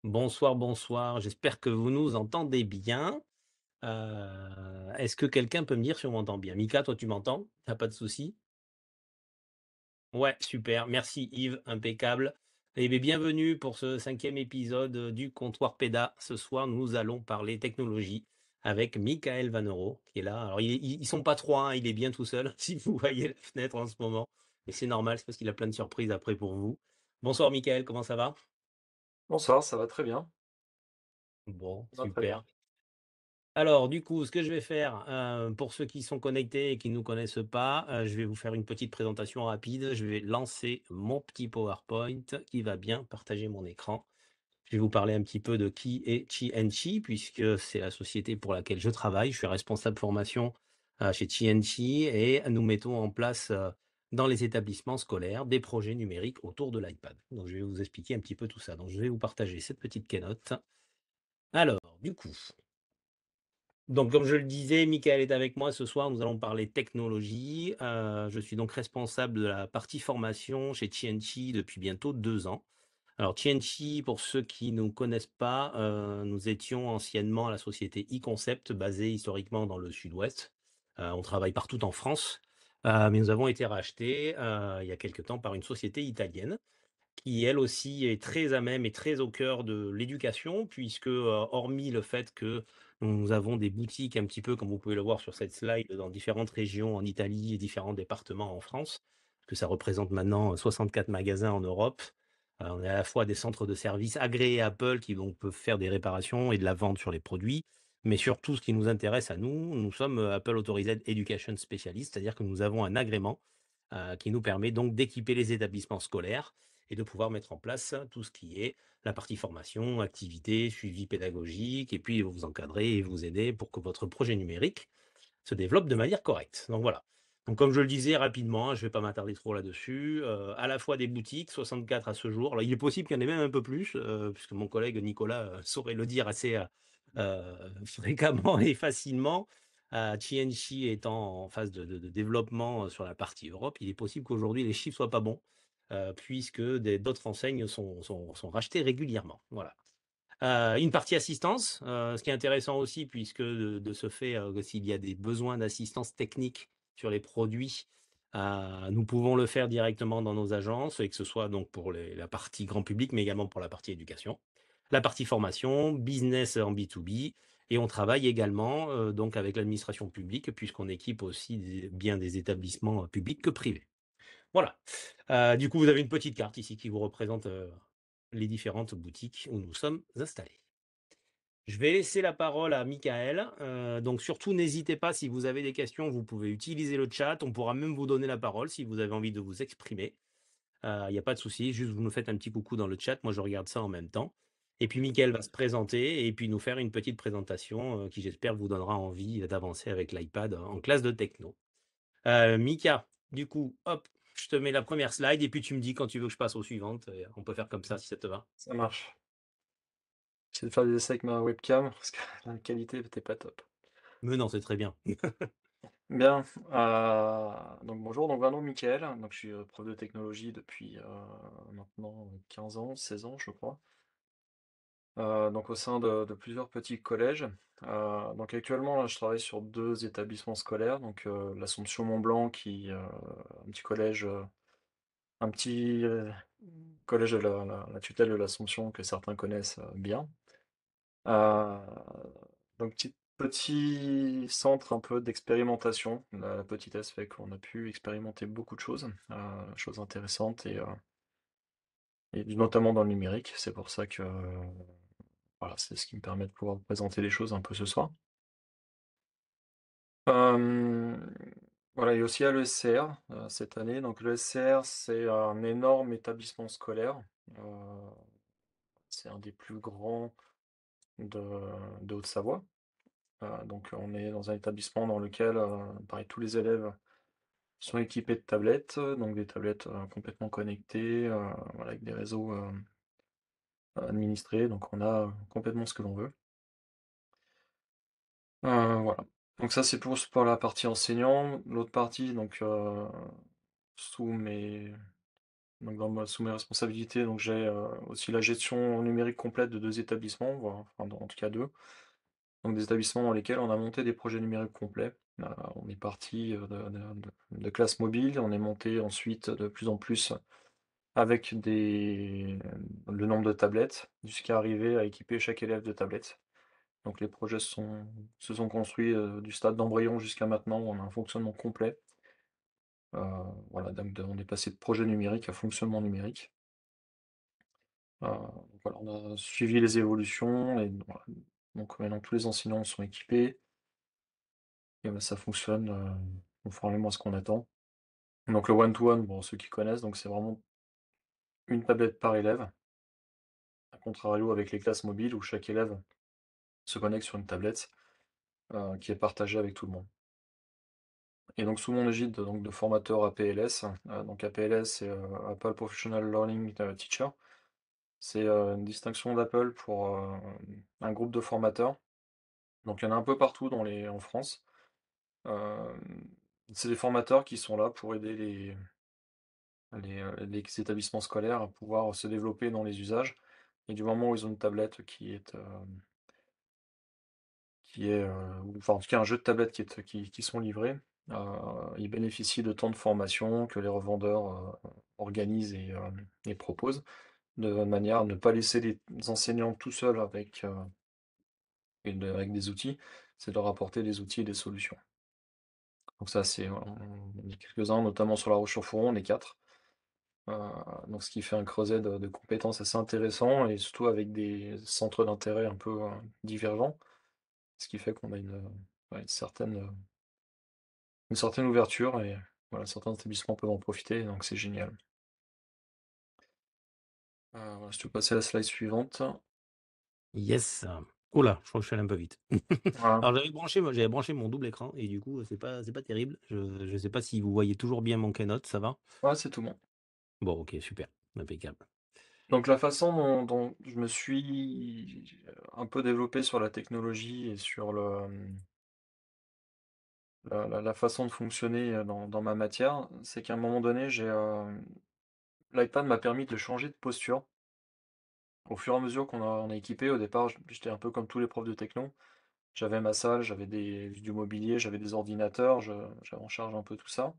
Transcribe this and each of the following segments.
Bonsoir, bonsoir, j'espère que vous nous entendez bien. Est-ce que quelqu'un peut me dire si on m'entend bien? Mika, toi tu m'entends? Tu as pas de souci? Ouais, super, merci Yves, impeccable. Eh beh, bienvenue pour ce 5e épisode, du Comptoir Pédas. Ce soir, nous allons parler technologie avec Michael Vannero qui est là. Alors ils sont pas 3, hein, il est bien tout seul, si vous voyez la fenêtre en ce moment, mais c'est normal, c'est parce qu'il a plein de surprises après pour vous. Bonsoir Michael, comment ça va? Bonsoir, ça va très bien, Bon, ça va très bien. super. Alors du coup, ce que je vais faire, pour ceux qui sont connectés et qui ne nous connaissent pas, je vais vous faire une petite présentation rapide. Je vais lancer mon petit PowerPoint qui va bien partager mon écran. Je vais vous parler un petit peu de qui est TNT puisque c'est la société pour laquelle je travaille. Je suis responsable formation, chez TNT et nous mettons en place, dans les établissements scolaires, des projets numériques autour de l'iPad. Donc je vais vous expliquer un petit peu tout ça. Donc je vais vous partager cette petite keynote. Alors du coup, donc, comme je le disais, Michael est avec moi ce soir. Nous allons parler technologie. Je suis donc responsable de la partie formation chez TNT depuis bientôt 2 ans. Alors TNT, pour ceux qui ne nous connaissent pas, nous étions anciennement la société e-Concept, basée historiquement dans le sud-ouest. On travaille partout en France, mais nous avons été rachetés, il y a quelque temps par une société italienne qui elle aussi est très à même et très au cœur de l'éducation puisque, hormis le fait que nous avons des boutiques un petit peu comme vous pouvez le voir sur cette slide dans différentes régions en Italie et différents départements en France, que ça représente maintenant 64 magasins en Europe. On est à la fois des centres de services agréés Apple qui donc peuvent faire des réparations et de la vente sur les produits, mais surtout ce qui nous intéresse à nous, nous sommes, Apple Authorized Education Specialist, c'est-à-dire que nous avons un agrément, qui nous permet donc d'équiper les établissements scolaires et de pouvoir mettre en place tout ce qui est la partie formation, activité, suivi pédagogique, et puis vous encadrer et vous aider pour que votre projet numérique se développe de manière correcte. Donc voilà. Donc comme je le disais rapidement, hein, je ne vais pas m'attarder trop là-dessus, à la fois des boutiques, 64 à ce jour. Alors il est possible qu'il y en ait même un peu plus, puisque mon collègue Nicolas saurait le dire assez fréquemment et facilement. TNC étant en phase de développement sur la partie Europe, il est possible qu'aujourd'hui les chiffres soient pas bons, puisque d'autres enseignes sont rachetées régulièrement. Voilà. Une partie assistance, ce qui est intéressant aussi puisque de ce fait, s'il y a des besoins d'assistance technique sur les produits, nous pouvons le faire directement dans nos agences et que ce soit donc pour la partie grand public, mais également pour la partie éducation. La partie formation, business en B2B et on travaille également, donc avec l'administration publique puisqu'on équipe aussi bien des établissements, publics que privés. Voilà. Du coup, vous avez une petite carte ici qui vous représente, les différentes boutiques où nous sommes installés. Je vais laisser la parole à Michael. Donc surtout, n'hésitez pas, si vous avez des questions, vous pouvez utiliser le chat. On pourra même vous donner la parole si vous avez envie de vous exprimer. Il n'y a pas de souci, juste vous nous faites un petit coucou dans le chat. Moi, je regarde ça en même temps. Et puis Michael va se présenter et puis nous faire une petite présentation qui, j'espère, vous donnera envie d'avancer avec l'iPad en classe de techno. Mika, du coup, hop, je te mets la première slide et puis tu me dis quand tu veux que je passe aux suivantes. On peut faire comme ça si ça te va. Ça marche. J'essaie de faire des essais avec ma webcam parce que la qualité était pas top. Mais non, c'est très bien. Bien, donc bonjour, donc Vincent Michael, donc je suis, prof de technologie depuis, maintenant 15 ans, 16 ans je crois, donc au sein de plusieurs petits collèges. Donc actuellement là je travaille sur 2 établissements scolaires, donc l'Assomption Mont-Blanc qui, un petit collège, un petit, collège de la tutelle de l'Assomption que certains connaissent, bien. Donc petit centre un peu d'expérimentation. La petitesse fait qu'on a pu expérimenter beaucoup de choses intéressantes et notamment dans le numérique. C'est pour ça que, voilà, c'est ce qui me permet de pouvoir vous présenter les choses un peu ce soir. Hem, voilà, il y a aussi à l'ESCR, cette année. Donc l'ESCR, c'est un énorme établissement scolaire, c'est un des plus grands de Haute-Savoie. Donc on est dans un établissement dans lequel, pareil, tous les élèves sont équipés de tablettes, donc des tablettes, complètement connectées, voilà, avec des réseaux, administrés, donc on a complètement ce que l'on veut. Voilà. Donc ça, c'est pour la partie enseignant. L'autre partie, donc, sous Donc sous mes responsabilités, donc j'ai, aussi la gestion numérique complète de 2 établissements, voire enfin, en tout cas 2. Donc des établissements dans lesquels on a monté des projets numériques complets. On est parti, de classes mobiles, on est monté ensuite de plus en plus avec le nombre de tablettes, jusqu'à arriver à équiper chaque élève de tablettes. Donc les projets se sont construits, du stade d'embryon jusqu'à maintenant où on a un fonctionnement complet. Heu, voilà, donc on est passé de projet numérique à fonctionnement numérique. Donc voilà, on a suivi les évolutions et voilà, donc maintenant tous les enseignants sont équipés et bah, ça fonctionne, conformément à ce qu'on attend. Donc le one to one, bon, ceux qui connaissent, donc c'est vraiment une tablette par élève, à contrario avec les classes mobiles où chaque élève se connecte sur une tablette, qui est partagée avec tout le monde. Et donc sous mon égide donc de formateur APLS, donc APLS c'est, Apple Professional Learning, Teacher. C'est, une distinction d'Apple pour, un groupe de formateurs. Donc il y en a un peu partout en France. Hem, c'est des formateurs qui sont là pour aider les établissements scolaires à pouvoir se développer dans les usages et du moment où ils ont une tablette ou enfin en tout cas un jeu de tablette qui sont livrés, heu, ils bénéficient de temps de formation que les revendeurs, organisent et proposent, de manière à ne pas laisser les enseignants tout seuls avec des outils, c'est de leur apporter des outils et des solutions. Donc ça, on est quelques-uns, notamment sur La Roche-sur-Foron, on est 4. Heu, donc ce qui fait un creuset de compétences assez intéressant et surtout avec des centres d'intérêt un peu, divergents. Ce qui fait qu'on a ouais, une certaine ouverture et voilà, certains établissements peuvent en profiter, donc c'est génial. Voilà, je te passer à la slide suivante. Yes. Ouh là, je crois que je suis allé un peu vite. Voilà, Alors j'avais branché mon double écran et du coup, c'est pas terrible. Je sais pas si vous voyez toujours bien mon Keynote, ça va? ouais, c'est tout bon. Bon, OK, super, impeccable. Donc la façon dont je me suis, un peu développé sur la technologie et sur la façon de fonctionner, dans ma matière, c'est qu'à un moment donné, l'iPad m'a permis de changer de posture. Au fur et à mesure on a équipé, au départ, j'étais un peu comme tous les profs de techno. J'avais ma salle, j'avais du mobilier, j'avais des ordinateurs, j'avais en charge un peu tout ça.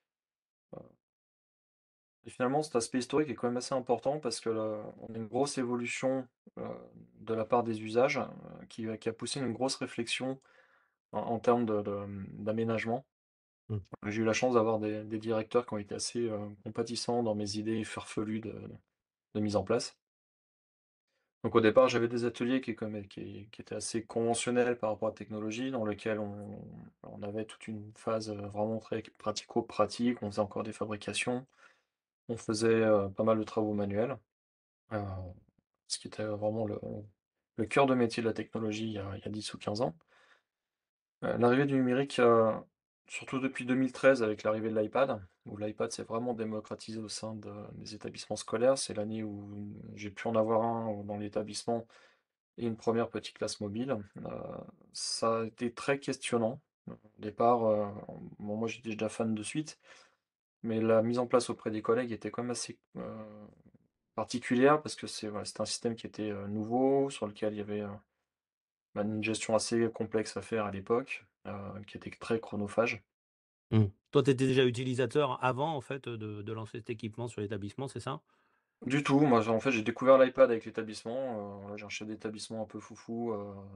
Et finalement, cet aspect historique est quand même assez important parce que on a une grosse évolution, heu, de la part des usages, qui a poussé une grosse réflexion en termes d'aménagement. Mmh. J'ai eu la chance d'avoir des directeurs qui ont été assez, compatissants dans mes idées farfelues de mise en place. Donc au départ, j'avais des ateliers qui étaient assez conventionnels par rapport à la technologie, dans lequel on avait toute une phase, vraiment très pratico-pratique. On faisait encore des fabrications, on faisait, pas mal de travaux manuels, heu, ce qui était vraiment le cœur de métier de la technologie il y a 10 ou 15 ans. L'arrivée du numérique, surtout depuis 2013 avec l'arrivée de l'iPad, où l'iPad s'est vraiment démocratisé au sein des établissements scolaires. C'est l'année où j'ai pu en avoir un dans l'établissement et une première petite classe mobile. Ça a été très questionnant. Au départ, bon moi j'étais déjà fan de suite, mais la mise en place auprès des collègues était quand même assez, particulière parce que voilà, c'était un système qui était, nouveau, sur lequel il y avait, une gestion assez complexe à faire à l'époque, qui était très chronophage. Mmh. Toi, tu étais déjà utilisateur avant, en fait, de lancer cet équipement sur l'établissement, c'est ça? Du tout, moi en fait j'ai découvert l'iPad avec l'établissement, voilà, j'ai un chef d'établissement un peu foufou,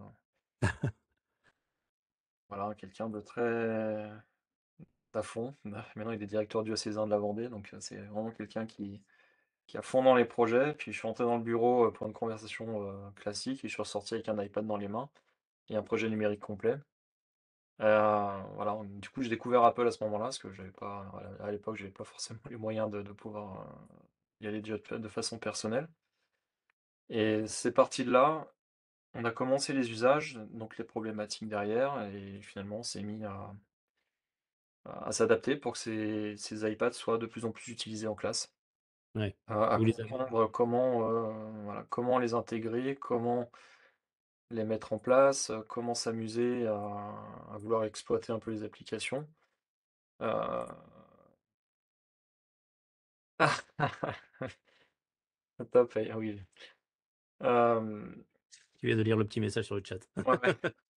voilà, quelqu'un de très à fond. Maintenant il est directeur diocésain de la Vendée, donc c'est vraiment quelqu'un qui est à fond dans les projets. Puis je suis entré dans le bureau, pour une conversation, classique et je suis ressorti avec un iPad dans les mains et un projet numérique complet. Voilà, du coup j'ai découvert Apple à ce moment-là, parce que j'avais pas voilà, à l'époque j'avais pas forcément les moyens de pouvoir, y aller de façon personnelle et c'est parti de là. On a commencé les usages, donc les problématiques derrière et finalement on s'est mis à s'adapter pour que ces iPads soient de plus en plus utilisés en classe. Ouais. À Vous les avez comprendre comment, voilà, comment les intégrer, comment les mettre en place, comment s'amuser à vouloir exploiter un peu les applications. Heu, Top, ah oui. Hem, Tu viens de lire le petit message sur le chat. ouais, ouais.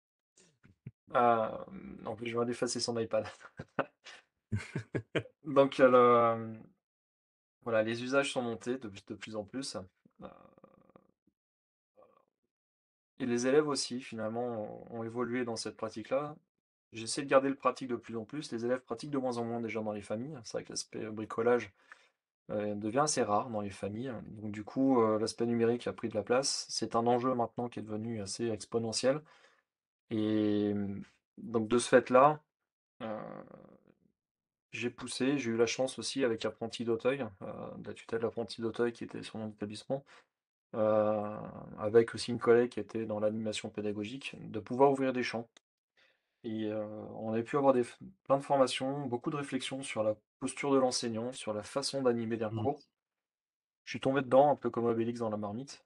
En plus, je viens d'effacer son iPad. Donc, voilà, les usages sont montés de plus en plus, et les élèves aussi finalement ont évolué dans cette pratique-là. J'essaie de garder le pratique de plus en plus, les élèves pratiquent de moins en moins déjà dans les familles. C'est vrai que l'aspect bricolage, devient assez rare dans les familles. Donc du coup, l'aspect numérique a pris de la place. C'est un enjeu maintenant qui est devenu assez exponentiel et donc de ce fait-là, heu, j'ai eu la chance aussi avec Apprentis d'Auteuil, de la tutelle d'Apprentis d'Auteuil qui était sur mon établissement, heu, avec aussi une collègue qui était dans l'animation pédagogique, de pouvoir ouvrir des champs et on a pu avoir plein de formations, beaucoup de réflexions sur la posture de l'enseignant, sur la façon d'animer un Mmh. cours. Je suis tombé dedans un peu comme Obélix dans la marmite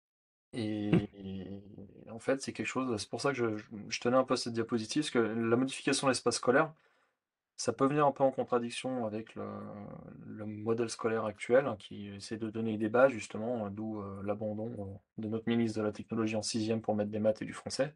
et en fait, c'est quelque chose c'est pour ça que je tenais un peu à cette diapositive, parce que la modification de l'espace scolaire, ça peut venir un peu en contradiction avec le modèle scolaire actuel, hein, qui essaie de donner des bases justement, d'où, l'abandon, de notre ministre de la technologie en sixième pour mettre des maths et du français.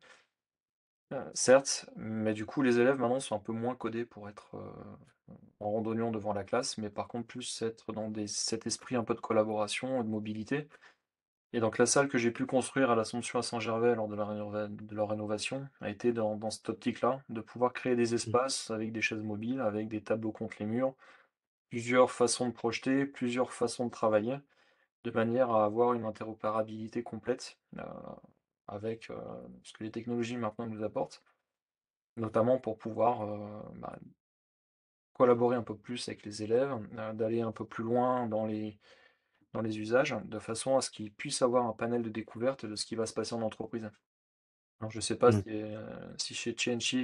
Certes, mais du coup, les élèves maintenant sont un peu moins codés pour être, en randonnion devant la classe, mais par contre plus être dans cet esprit un peu de collaboration et de mobilité. Et donc la salle que j'ai pu construire à l'Assomption à Saint-Gervais lors de leur rénovation a été dans cette optique-là, de pouvoir créer des Mmh. espaces avec des chaises mobiles, avec des tableaux contre les murs, plusieurs façons de projeter, plusieurs façons de travailler, de manière à avoir une interopérabilité complète, avec, ce que les technologies maintenant nous apportent, notamment pour pouvoir, collaborer un peu plus avec les élèves, d'aller un peu plus loin dans les usages, de façon à ce qu'ils puissent avoir un panel de découverte de ce qui va se passer en entreprise. Alors je sais pas Mmh. si chez Tienchi,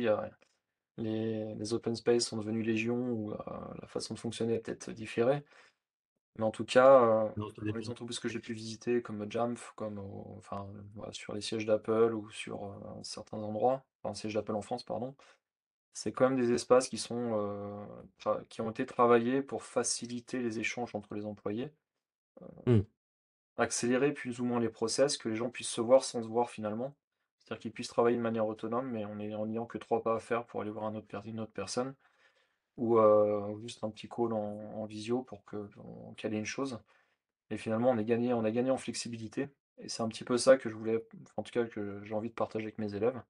les open space sont devenus légion ou, la façon de fonctionner est peut-être différée. Mais en tout cas, Non, ça dans les dépend. entreprises que j'ai pu visiter comme Jamf, enfin, voilà, sur les sièges d'Apple ou sur, certains endroits, enfin, sièges d'Apple en France, pardon, c'est quand même des espaces qui sont, qui ont été travaillés pour faciliter les échanges entre les employés, Mmh. accélérer plus ou moins les process, que les gens puissent se voir sans se voir finalement. C'est-à-dire qu'ils puissent travailler de manière autonome, mais en n'ayant que 3 pas à faire pour aller voir une autre personne ou, juste un petit call en visio pour qu'on caler une chose et finalement on a gagné en flexibilité et c'est un petit peu ça que je voulais en tout cas que j'ai envie de partager avec mes élèves.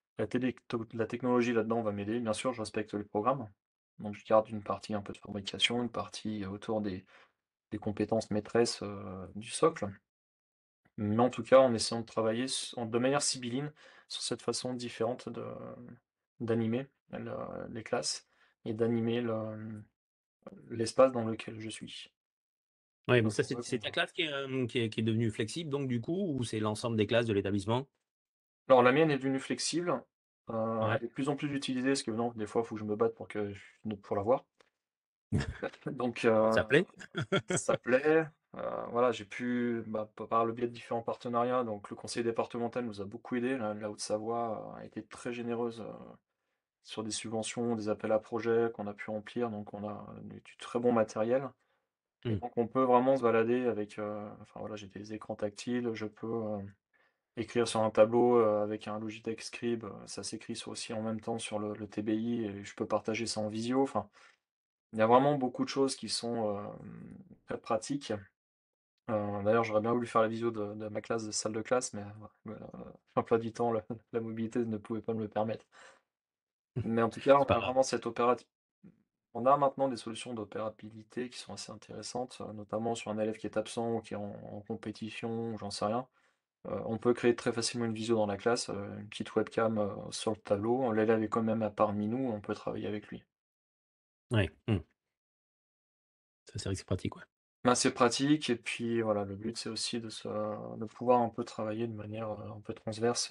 La technologie là-dedans va m'aider. Bien sûr, je respecte les programmes, donc je garde une partie un peu de fabrication, une partie autour des compétences maîtresses, du socle. Mais en tout cas, en essayant de travailler de manière sibylline sur cette façon différente d'animer les classes et d'animer l'espace dans lequel je suis. Et Ouais, mais donc ça, c'est pour ça c'est qu'on ta classe qui est devenue flexible donc du coup ou c'est l'ensemble des classes de l'établissement? alors la mienne est devenue flexible, elle Ouais, est de plus en plus utilisée parce que non, des fois, il faut que je me batte pour l'avoir. Donc ça plaît? ça plaît, voilà, j'ai pu, par le biais de différents partenariats, donc le conseil départemental nous a beaucoup aidés, la Haute-Savoie a été très généreuse, sur des subventions, des appels à projets qu'on a pu remplir, donc on a du très bon matériel et Mmh. donc on peut vraiment se balader avec, enfin voilà, j'ai des écrans tactiles, je peux, écrire sur un tableau, avec un Logitech Scribe, ça s'écrit sur aussi en même temps sur le TBI et je peux partager ça en visio, enfin, il y a vraiment beaucoup de choses qui sont, très pratiques. D'ailleurs, j'aurais bien voulu faire la visio de ma classe de salle de classe, mais l'emploi du temps, la mobilité ne pouvait pas me le permettre. Mais en tout cas, C'est on pas a grave. vraiment cette opérat on a maintenant des solutions d'opérabilité qui sont assez intéressantes, notamment sur un élève qui est absent ou qui est en compétition ou j'en sais rien. On peut créer très facilement une visio dans la classe, une petite webcam, sur le tableau. L'élève est quand même parmi nous, on peut travailler avec lui. Ouais, mmh. Ça, c'est vrai que c'est pratique, ouais. Ben, c'est pratique et puis voilà, le but c'est aussi de pouvoir un peu travailler de manière, un peu transverse,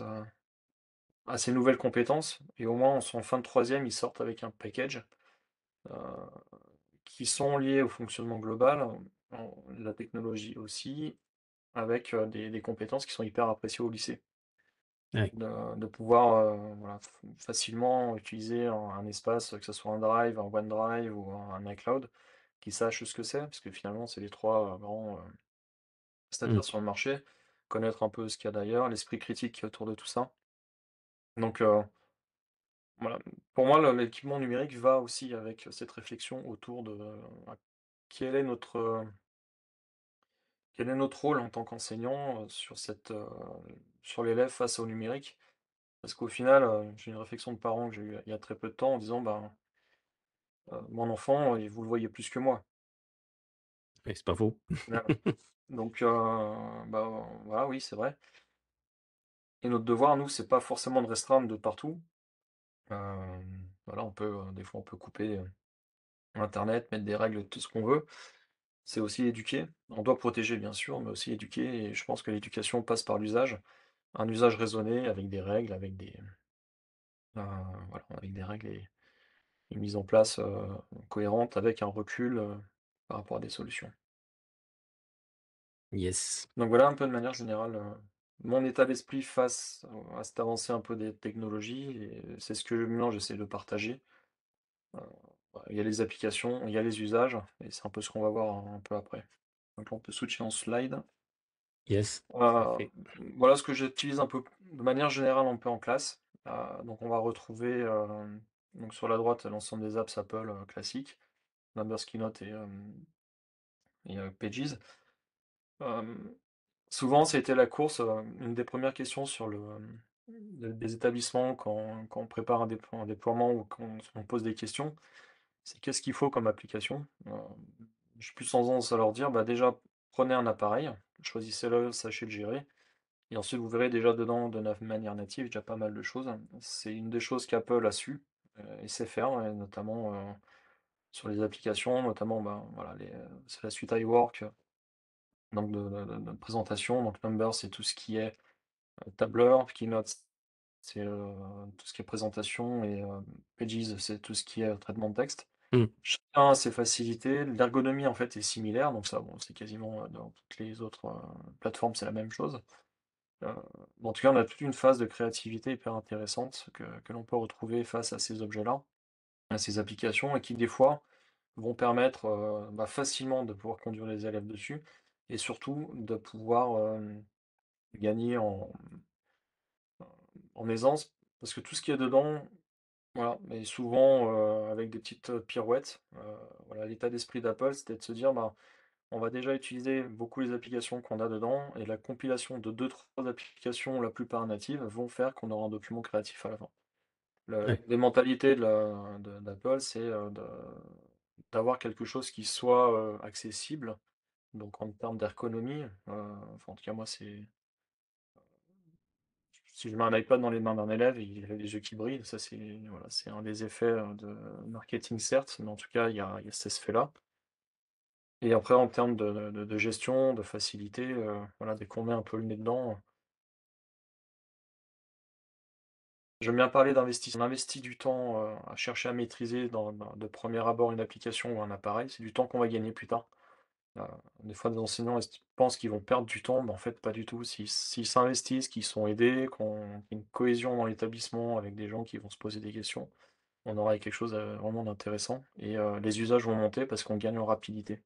à ces nouvelles compétences et au moins en fin de troisième, ils sortent avec un package, heu, qui sont liés au fonctionnement global, la technologie aussi, avec, des compétences qui sont hyper appréciées au lycée. Ouais. De pouvoir, voilà, facilement utiliser un espace, que ce soit un Drive, un OneDrive ou un iCloud, qui sachent ce que c'est, parce que finalement, c'est les 3 grands, Mmh. prestataires sur le marché. Connaître un peu ce qu'il y a d'ailleurs, l'esprit critique qui est autour de tout ça. Donc voilà, pour moi, l'équipement numérique va aussi avec cette réflexion autour de, bah, quel est notre, quel est notre rôle en tant qu'enseignant, sur l'élève face au numérique? Parce qu'au final, j'ai une réflexion de parents que j'ai eue il y a très peu de temps en disant: «Ben, mon enfant, vous le voyez plus que moi». Et c'est pas faux. Voilà. Donc bah, voilà, oui, c'est vrai et notre devoir, nous, c'est pas forcément de restreindre de partout. Voilà, on peut, des fois, on peut couper, internet, mettre des règles, tout ce qu'on veut. C'est aussi éduquer. On doit protéger, bien sûr, mais aussi éduquer et je pense que l'éducation passe par l'usage. Un usage raisonné avec des règles, voilà, avec des règles et une mise en place, cohérente avec un recul, par rapport à des solutions. Yes. Donc voilà un peu de manière générale, mon état d'esprit face à cette avancée un peu des technologies et c'est ce que maintenant j'essaie de partager. Heu, voilà, il y a les applications, il y a les usages et c'est un peu ce qu'on va voir un peu après. Donc là on peut switcher en slide. Yes, Heu, parfait. voilà ce que j'utilise un peu de manière générale un peu en classe. Donc on va retrouver, donc sur la droite l'ensemble des apps Apple, classiques, Numbers, Keynote et Pages. Hem, Souvent c'était la course, une des premières questions sur des établissements quand on prépare un déploiement ou quand on pose des questions, c'est: «Qu'est-ce qu'il faut comme application?» Je suis plus tendance à leur dire: «Bah, déjà, prenez un appareil, choisissez-le, sachez le gérer». Et ensuite, vous verrez déjà dedans, de manière native, déjà pas mal de choses. C'est une des choses qu'Apple a su, et sait faire, ouais, notamment, sur les applications, notamment, ben, voilà, c'est la suite iWork, donc de présentation. Donc Numbers, c'est tout ce qui est, tableur, Keynote, c'est, tout ce qui est présentation et Pages, c'est tout ce qui est traitement de texte. Mmh. Chacun a ses facilités. L'ergonomie, en fait, est similaire, donc ça, bon, c'est quasiment, dans toutes les autres, plateformes, c'est la même chose. Heu, en tout cas, on a toute une phase de créativité hyper intéressante que l'on peut retrouver face à ces objets-là, à ces applications et qui, des fois, vont permettre, bah, facilement de pouvoir conduire les élèves dessus et surtout de pouvoir, gagner en aisance. Parce que tout ce qu'il y a dedans, voilà, est souvent, avec des petites, pirouettes. Voilà, l'état d'esprit d'Apple, c'était de se dire: «Ben, on va déjà utiliser beaucoup les applications qu'on a dedans et la compilation de deux trois applications, la plupart natives, vont faire qu'on aura un document créatif à la fin. Ouais. Les mentalités d'Apple, c'est, d'avoir quelque chose qui soit, accessible, donc en termes d'ergonomie, enfin en tout cas moi c'est si je mets un iPad dans les mains d'un élève, il a les yeux qui brillent, ça c'est voilà, c'est un des effets, de marketing certes, mais en tout cas il y a cet aspect-là. Et après en termes de gestion, de facilité, voilà, dès qu'on met un peu le nez dedans, j'aime bien parler d'investissement. On investit du temps, à chercher à maîtriser de premier abord une application ou un appareil, c'est du temps qu'on va gagner plus tard. Heu, des fois des enseignants pensent qu'ils vont perdre du temps, mais en fait pas du tout. S'ils s'investissent, qu'ils sont aidés, qu'il y a une cohésion dans l'établissement avec des gens qui vont se poser des questions, on aura quelque chose, vraiment d'intéressant et les usages vont monter parce qu'on gagne en rapidité.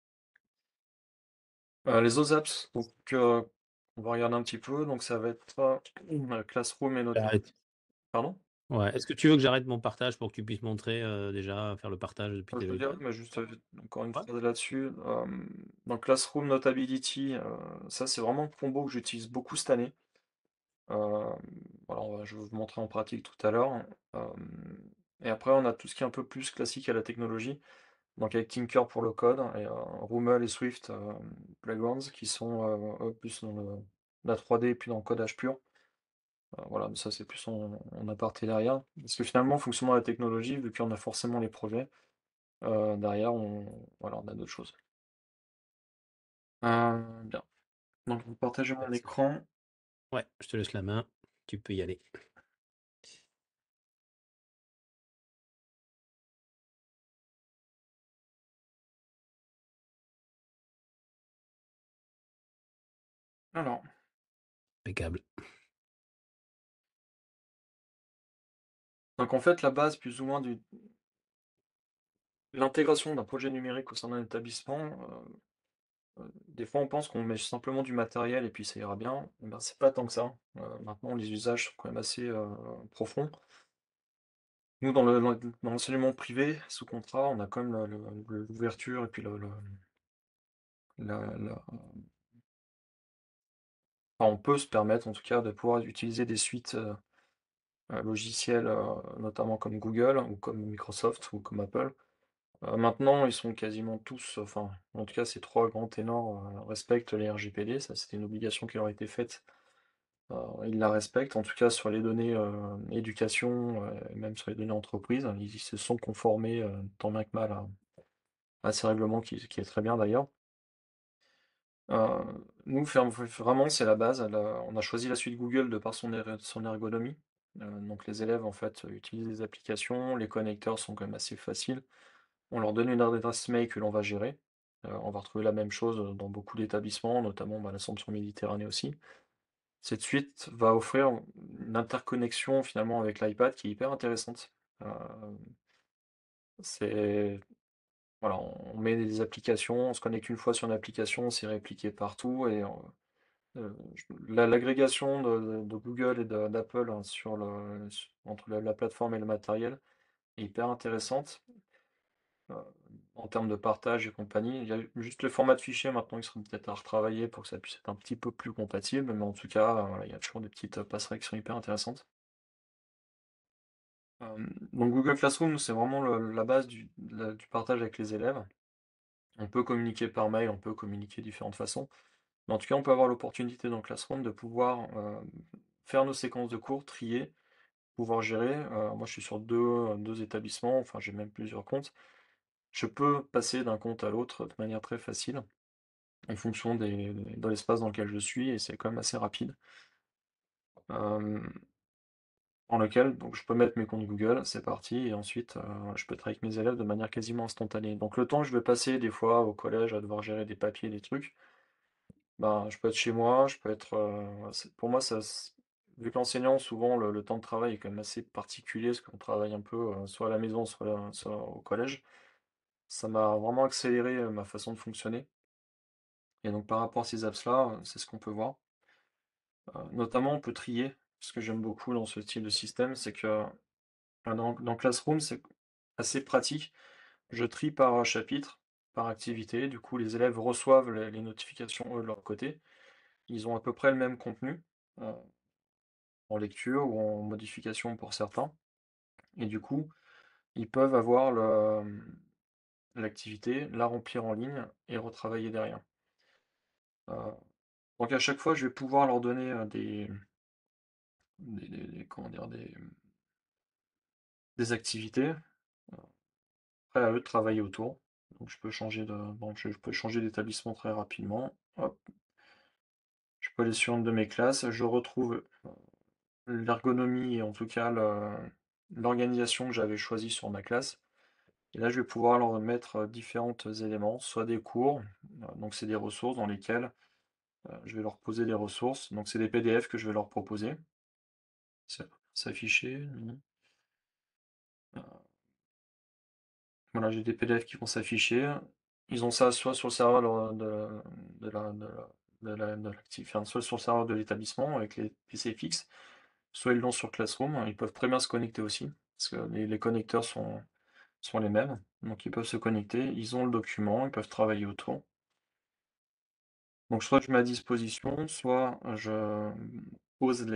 Les autres apps, donc on va regarder un petit peu, donc ça va être, Classroom et J'arrête. pardon? Ouais. Est-ce que tu veux que j'arrête mon partage pour que tu puisses montrer, déjà, faire le partage depuis Je tes veux dire, iPads? mais juste, encore une Ouais. phrase là-dessus, donc Classroom Notability, ça c'est vraiment un combo que j'utilise beaucoup cette année. Hem, voilà, je vais vous montrer en pratique tout à l'heure. Et après on a tout ce qui est un peu plus classique à la technologie, donc avec Tinker pour le code et Roomel et Swift, Playgrounds qui sont, eux plus dans la 3D et puis dans le codage pur. Voilà, mais ça c'est plus en aparté derrière. Parce que finalement, en fonctionnement de la technologie, vu qu'on a forcément les projets, derrière voilà, on a d'autres choses. Bien, donc je vais partager mon Vas-y. écran. Ouais, je te laisse la main, tu peux y aller. Alors, Impeccable. donc en fait la base plus ou moins l'intégration d'un projet numérique au sein d'un établissement, des fois on pense qu'on met simplement du matériel et puis ça ira bien. Eh ben, c'est pas tant que ça. Maintenant les usages sont quand même assez, profonds. Nous dans l'enseignement privé, sous contrat, on a quand même l'ouverture et puis le la enfin, on peut se permettre en tout cas de pouvoir utiliser des suites, logicielles, notamment comme Google ou comme Microsoft ou comme Apple. Maintenant, ils sont quasiment tous, enfin, en tout cas, ces 3 grands ténors, respectent les RGPD. Ça, c'était une obligation qui leur a été faite, ils la respectent. En tout cas, sur les données, éducation, et même sur les données entreprises, ils se sont conformés, tant bien que mal à ces règlements qui est très bien d'ailleurs. Nous, faire vraiment, c'est la base. On a choisi la suite Google de par son ergonomie. Donc les élèves, en fait, utilisent les applications, les connecteurs sont quand même assez faciles. On leur donne une adresse mail que l'on va gérer. On va retrouver la même chose, dans beaucoup d'établissements, notamment, bah, l'Assomption Méditerranée aussi. Cette suite va offrir une interconnexion finalement avec l'iPad qui est hyper intéressante. Heu, c'est voilà, on met des applications, on se connecte une fois sur une application, c'est répliqué partout et je l'agrégation de Google et d'Apple, hein, sur entre la plateforme et le matériel est hyper intéressante. Heu, En termes de partage et compagnie, il y a juste le format de fichier maintenant qui serait peut-être à retravailler pour que ça puisse être un petit peu plus compatible, mais en tout cas, voilà, il y a toujours des petites, passerelles qui sont hyper intéressantes. Donc Google Classroom, c'est vraiment la base du partage avec les élèves. On peut communiquer par mail, on peut communiquer de différentes façons, mais en tout cas, on peut avoir l'opportunité dans Classroom de pouvoir, faire nos séquences de cours, trier, pouvoir gérer. Moi, je suis sur 2 établissements, enfin, j'ai même plusieurs comptes. Je peux passer d'un compte à l'autre de manière très facile. En fonction de l'espace dans lequel je suis et c'est quand même assez rapide. Hem, Dans lequel donc je peux mettre mes comptes Google, c'est parti et ensuite, je peux travailler avec mes élèves de manière quasiment instantanée. Donc le temps que je vais passer des fois au collège à devoir gérer des papiers, des trucs, ben, je peux être chez moi, je peux être, c'est pour moi ça vu que l'enseignant souvent le temps de travail est quand même assez particulier, parce qu'on travaille un peu, soit à la maison, soit au collège. Ça m'a vraiment accéléré, ma façon de fonctionner et donc par rapport à ces apps-là, c'est ce qu'on peut voir. Notamment, on peut trier. Ce que j'aime beaucoup dans ce type de système, c'est que, dans Classroom, c'est assez pratique. Je trie par, chapitre, par activité. Du coup, les élèves reçoivent les notifications, eux, de leur côté. Ils ont à peu près le même contenu, heu, en lecture ou en modification pour certains et du coup, ils peuvent avoir l'activité, la remplir en ligne et retravailler derrière. Heu, donc à chaque fois, je vais pouvoir leur donner, comment dire? Des activités. Après à eux de travailler autour. Donc je peux changer d'établissement très rapidement. Hop, je peux aller sur une de mes classes, je retrouve, l'ergonomie et en tout cas l'organisation que j'avais choisie sur ma classe. Et là, je vais pouvoir leur mettre, différents éléments, soit des cours, donc c'est des ressources dans lesquelles, je vais leur poser des ressources. Donc c'est des PDF que je vais leur proposer. S'afficher, non. Voilà, j'ai des PDF qui vont s'afficher. Ils ont ça soit sur le serveur de enfin, soit sur le serveur de l'établissement avec les PC fixes, soit ils l'ont sur Classroom. Ils peuvent très bien se connecter aussi, parce que les connecteurs sont les mêmes. Donc ils peuvent se connecter, ils ont le document, ils peuvent travailler autour. Donc soit je mets à disposition, soit je pose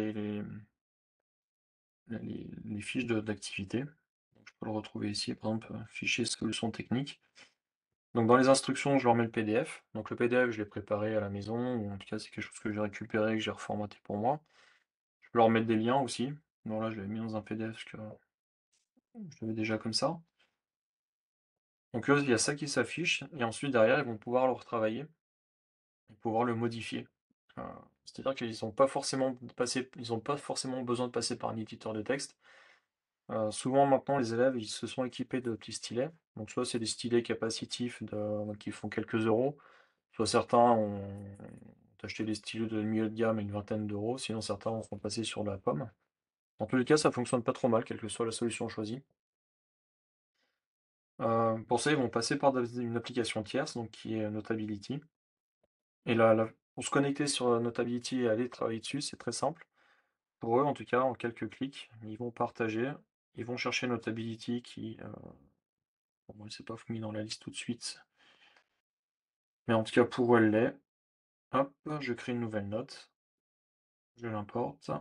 les fiches d'activité. Donc je peux le retrouver ici, par exemple, fichier solutions techniques. Donc dans les instructions, je leur mets le PDF. Donc le PDF, je l'ai préparé à la maison, ou en tout cas, c'est quelque chose que j'ai récupéré, que j'ai reformaté pour moi. Je peux leur mettre des liens aussi. Bon là, je l'avais mis dans un PDF parce que je l'avais déjà comme ça. Donc eux, il y a ça qui s'affiche, et ensuite derrière, ils vont pouvoir le retravailler, et pouvoir le modifier. Euh, C'est-à-dire qu'ils n'ont pas forcément besoin de passer par un éditeur de texte. Souvent maintenant, les élèves, ils se sont équipés de petits stylets. Donc soit c'est des stylets capacitifs qui font quelques euros. Soit certains ont acheté des stylos de milieu de gamme à une vingtaine d'euros, sinon certains en sont passés sur la pomme. Dans tous les cas, ça fonctionne pas trop mal, quelle que soit la solution choisie. Pour ça, ils vont passer par une application tierce, donc qui est Notability. Et là, pour se connecter sur, Notability et aller travailler dessus, c'est très simple. Pour eux, en tout cas, en quelques clics, ils vont partager, ils vont chercher Notability qui, bon, moi, c'est pas mis dans la liste tout de suite, mais en tout cas, pour eux, elle l'est. Hop, je crée une nouvelle note, je l'importe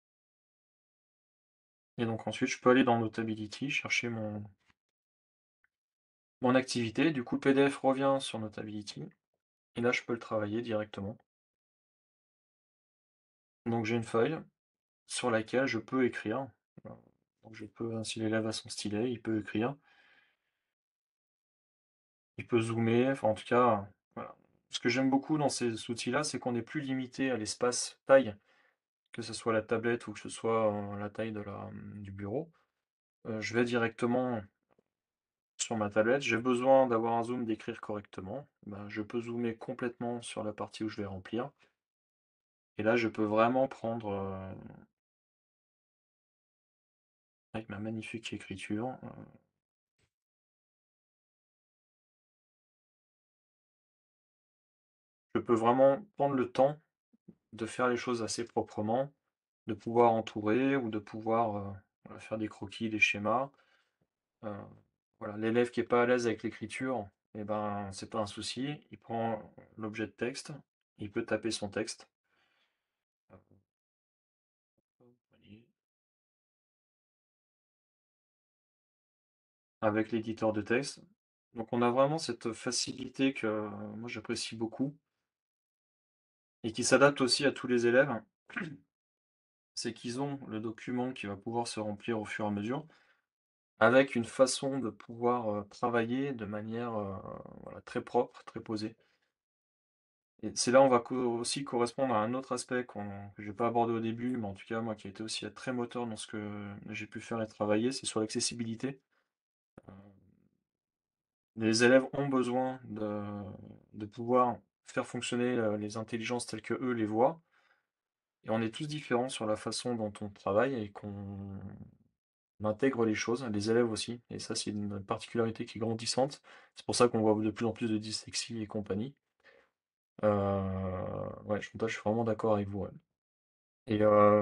et donc ensuite, je peux aller dans Notability, chercher mon activité. Du coup, le PDF revient sur Notability et là, je peux le travailler directement. Donc j'ai une feuille sur laquelle je peux écrire. Heu, donc je peux, si l'élève a son stylet, il peut écrire, il peut zoomer, enfin en tout cas, voilà. Ce que j'aime beaucoup dans ces outils-là, c'est qu'on n'est plus limité à l'espace taille, que ce soit la tablette ou que ce soit, la taille du bureau. Je vais directement sur ma tablette, j'ai besoin d'avoir un zoom, d'écrire correctement, ben, je peux zoomer complètement sur la partie où je vais remplir et là je peux vraiment prendre, avec ma magnifique écriture, je peux vraiment prendre le temps de faire les choses assez proprement, de pouvoir entourer ou de pouvoir, voilà, faire des croquis, des schémas. Heu, voilà, l'élève qui est pas à l'aise avec l'écriture et ben, c'est pas un souci, il prend l'objet de texte, il peut taper son texte. Avec l'éditeur de texte. Donc on a vraiment cette facilité que moi j'apprécie beaucoup et qui s'adapte aussi à tous les élèves. C'est qu'ils ont le document qui va pouvoir se remplir au fur et à mesure, avec une façon de pouvoir, travailler de manière, voilà, très propre, très posée. Et c'est là on va aussi correspondre à un autre aspect que j'ai pas abordé au début, mais en tout cas moi qui a été aussi très moteur dans ce que j'ai pu faire et travailler, c'est sur l'accessibilité. Les élèves ont besoin de pouvoir faire fonctionner, les intelligences telles que eux les voient et on est tous différents sur la façon dont on travaille et qu'on intègre les choses, les élèves aussi et ça, c'est une particularité qui est grandissante. C'est pour ça qu'on voit de plus en plus de dyslexie et compagnie. Ouais, je suis vraiment d'accord avec vous, ouais et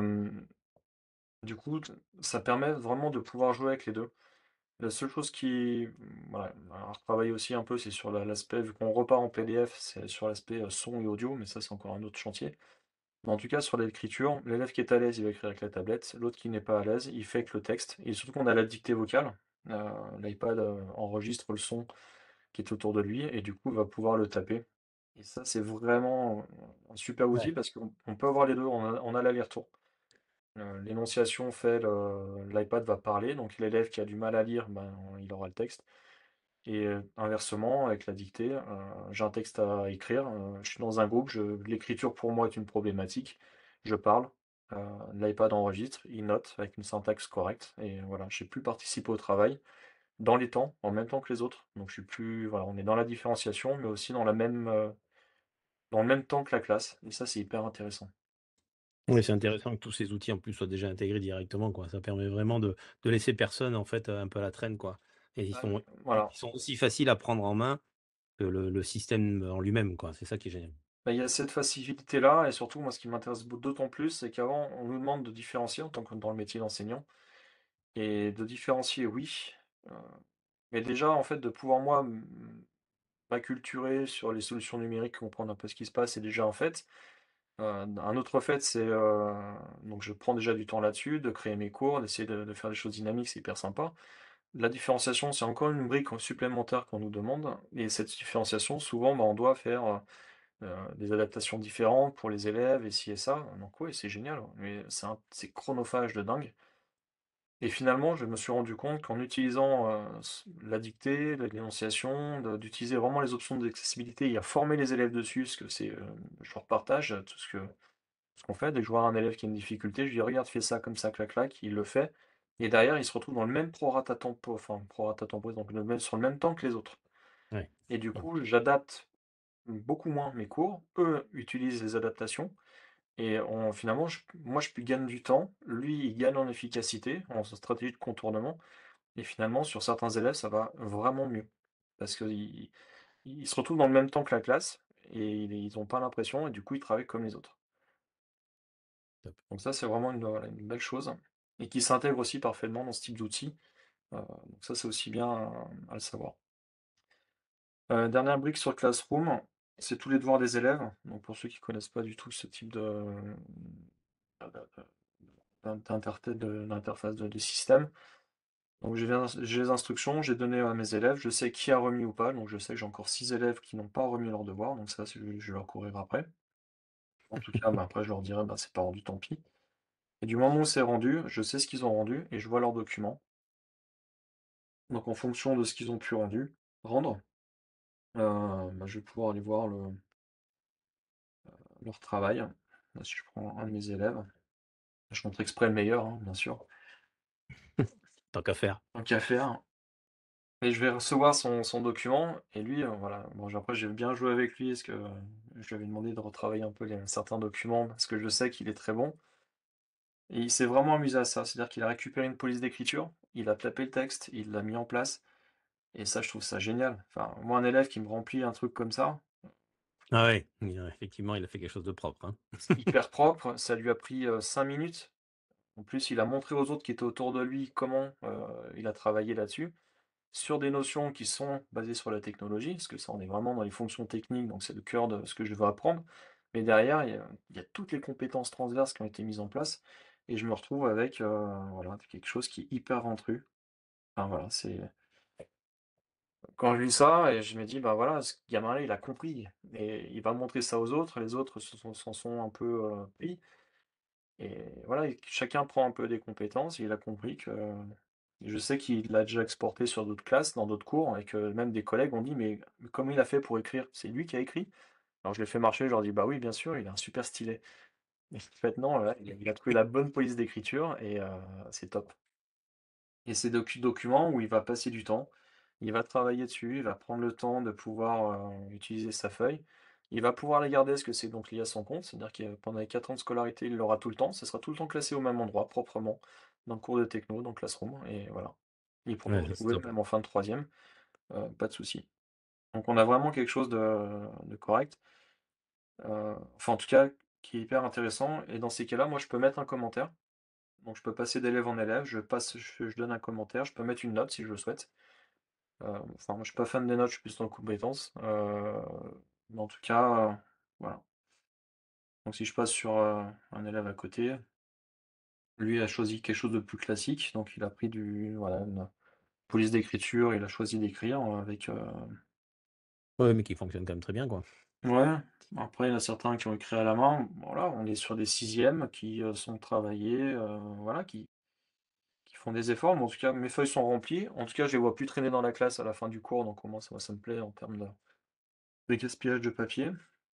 du coup, ça permet vraiment de pouvoir jouer avec les 2. La seule chose qui, voilà, à retravailler aussi un peu, c'est sur l'aspect, vu qu'on repart en PDF, c'est sur l'aspect, son et audio, mais ça, c'est encore un autre chantier. Mais en tout cas, sur l'écriture, l'élève qui est à l'aise, il va écrire avec la tablette, l'autre qui n'est pas à l'aise, il fait avec le texte et surtout qu'on a la dictée vocale. Heu, l'iPad, enregistre le son qui est autour de lui et du coup, va pouvoir le taper et ça, c'est vraiment un super outil Ouais. parce qu'on peut avoir les 2. On a l'aller-retour. L'énonciation fait l'iPad va parler, donc l'élève qui a du mal à lire, ben, il aura le texte et inversement avec la dictée, j'ai un texte à écrire, je suis dans un groupe, l'écriture pour moi est une problématique. Je parle, heu, l'iPad enregistre, il note avec une syntaxe correcte et voilà, j'ai pu participer au travail dans les temps, en même temps que les autres. Donc je suis plus voilà, on est dans la différenciation, mais aussi dans le même temps que la classe et ça, c'est hyper intéressant. Oui, c'est intéressant que tous ces outils en plus soient déjà intégrés directement, quoi. Ça permet vraiment de laisser personne en fait, un peu à la traîne, quoi et Bah, ils voilà. sont aussi faciles à prendre en main que le système en lui-même, quoi. C'est ça qui est génial. Bah, il y a cette facilité-là et surtout, moi, ce qui m'intéresse d'autant plus, c'est qu'avant, on nous demande de différencier en tant que dans le métier d'enseignant et de différencier, oui, heu, mais déjà, en fait, de pouvoir moi, m'acculturer sur les solutions numériques, comprendre un peu ce qui se passe, c'est déjà un fait. Un autre fait, c'est, donc je prends déjà du temps là-dessus, de créer mes cours, d'essayer de faire des choses dynamiques, c'est hyper sympa. La différenciation, c'est encore une brique supplémentaire qu'on nous demande et cette différenciation, souvent, bah, on doit faire, des adaptations différentes pour les élèves et ci et ça. Donc oui, c'est génial, ouais, mais c'est chronophage de dingue et finalement, je me suis rendu compte qu'en utilisant, la dictée, l'énonciation, d'utiliser vraiment les options d'accessibilité et à former les élèves dessus, parce que je leur partage tout ce qu'on fait. Dès que je vois un élève qui a une difficulté, je lui dis: «Regarde, fais ça comme ça, clac, clac», il le fait et derrière, il se retrouve dans le même prorata tempo, donc sur le même temps que les autres Ouais. et du Mmh. coup, j'adapte beaucoup moins mes cours. Eux utilisent les adaptations et finalement, moi, je gagne du temps. Lui, il gagne en efficacité, en stratégie de contournement et finalement sur certains élèves, ça va vraiment mieux. Parce qu'ils se retrouvent dans le même temps que la classe et ils ont pas l'impression et du coup, ils travaillent comme les autres. Top. Donc ça, c'est vraiment voilà, une belle chose et qui s'intègre aussi parfaitement dans ce type d'outil, donc ça, c'est aussi bien à le savoir. Dernière brique sur Classroom, c'est tous les devoirs des élèves. Donc pour ceux qui connaissent pas du tout ce type d'interface de système. Donc j'ai les instructions, j'ai donné à mes élèves, je sais qui a remis ou pas, donc je sais que j'ai encore 6 élèves qui n'ont pas remis leurs devoirs, donc ça, je vais leur courir après. En tout cas, bah, après je leur dirai: «Bah, c'est pas rendu, tant pis». Et du moment où c'est rendu, je sais ce qu'ils ont rendu et je vois leurs documents. Donc en fonction de ce qu'ils ont pu rendre, bah, je vais pouvoir aller voir leur travail. Là, si je prends un de mes élèves, je montre exprès le meilleur, hein, bien sûr, Tant qu'à faire. tant qu'à faire. Et je vais recevoir son document et lui, voilà, bon après j'ai bien joué avec lui parce que, je lui avais demandé de retravailler un peu certains documents parce que je sais qu'il est très bon et il s'est vraiment amusé à ça. C'est-à-dire qu'il a récupéré une police d'écriture, il a tapé le texte, il l'a mis en place et ça, je trouve ça génial. Enfin, moi, un élève qui me remplit un truc comme ça, Ah ouais, effectivement, il a fait quelque chose de propre, hein. c'est hyper propre, ça lui a pris, 5 minutes. En plus, il a montré aux autres qui étaient autour de lui comment, il a travaillé là-dessus. Sur des notions qui sont basées sur la technologie, parce que ça, on est vraiment dans les fonctions techniques, donc c'est le cœur de ce que je veux apprendre. Mais derrière, il y a toutes les compétences transverses qui ont été mises en place et je me retrouve avec, voilà, quelque chose qui est hyper ventru. Enfin voilà, c'est quand je lis ça et je me dis: «Bah, voilà, ce gamin-là, il a compris et il va montrer ça aux autres, les autres s'en sont un peu, pris». Et voilà, et chacun prend un peu des compétences. Il a compris que je sais qu'il l'a déjà exporté sur d'autres classes, dans d'autres cours, et que même des collègues ont dit: «Mais comment il a fait pour écrire? C'est lui qui a écrit?» Alors je l'ai fait marcher, je leur dis: «Bah oui, bien sûr, il a un super stylet». Mais en fait non, là, il a trouvé la bonne police d'écriture et c'est top. Et c'est documents où il va passer du temps, il va travailler dessus, il va prendre le temps de pouvoir, utiliser sa feuille. Il va pouvoir les garder parce que c'est donc lié à son compte, c'est-à-dire que pendant les 4 ans de scolarité, il l'aura tout le temps, ça sera tout le temps classé au même endroit, proprement, dans le cours de techno, dans Classroom et voilà. Il pourra Ouais, ça c'est retrouver top. même en fin de troisième, pas de souci. Donc on a vraiment quelque chose de correct, enfin en tout cas qui est hyper intéressant et dans ces cas-là, moi je peux mettre un commentaire. Donc je peux passer d'élève en élève, je donne un commentaire, je peux mettre une note si je le souhaite. Enfin, moi, je suis pas fan des notes, je suis plus dans compétences. Mais en tout cas, voilà. Donc si je passe sur, un élève à côté, lui a choisi quelque chose de plus classique, donc il a pris voilà, une police d'écriture, il a choisi d'écrire, avec, Ouais, mais qui fonctionne quand même très bien, quoi. ouais, après il y en a certains qui ont écrit à la main. Voilà, on est sur des sixièmes qui, sont travaillés, voilà, qui font des efforts, mais en tout cas, mes feuilles sont remplies. En tout cas, je les vois plus traîner dans la classe à la fin du cours, donc au moins ça me plaît en termes de gaspillage de papier.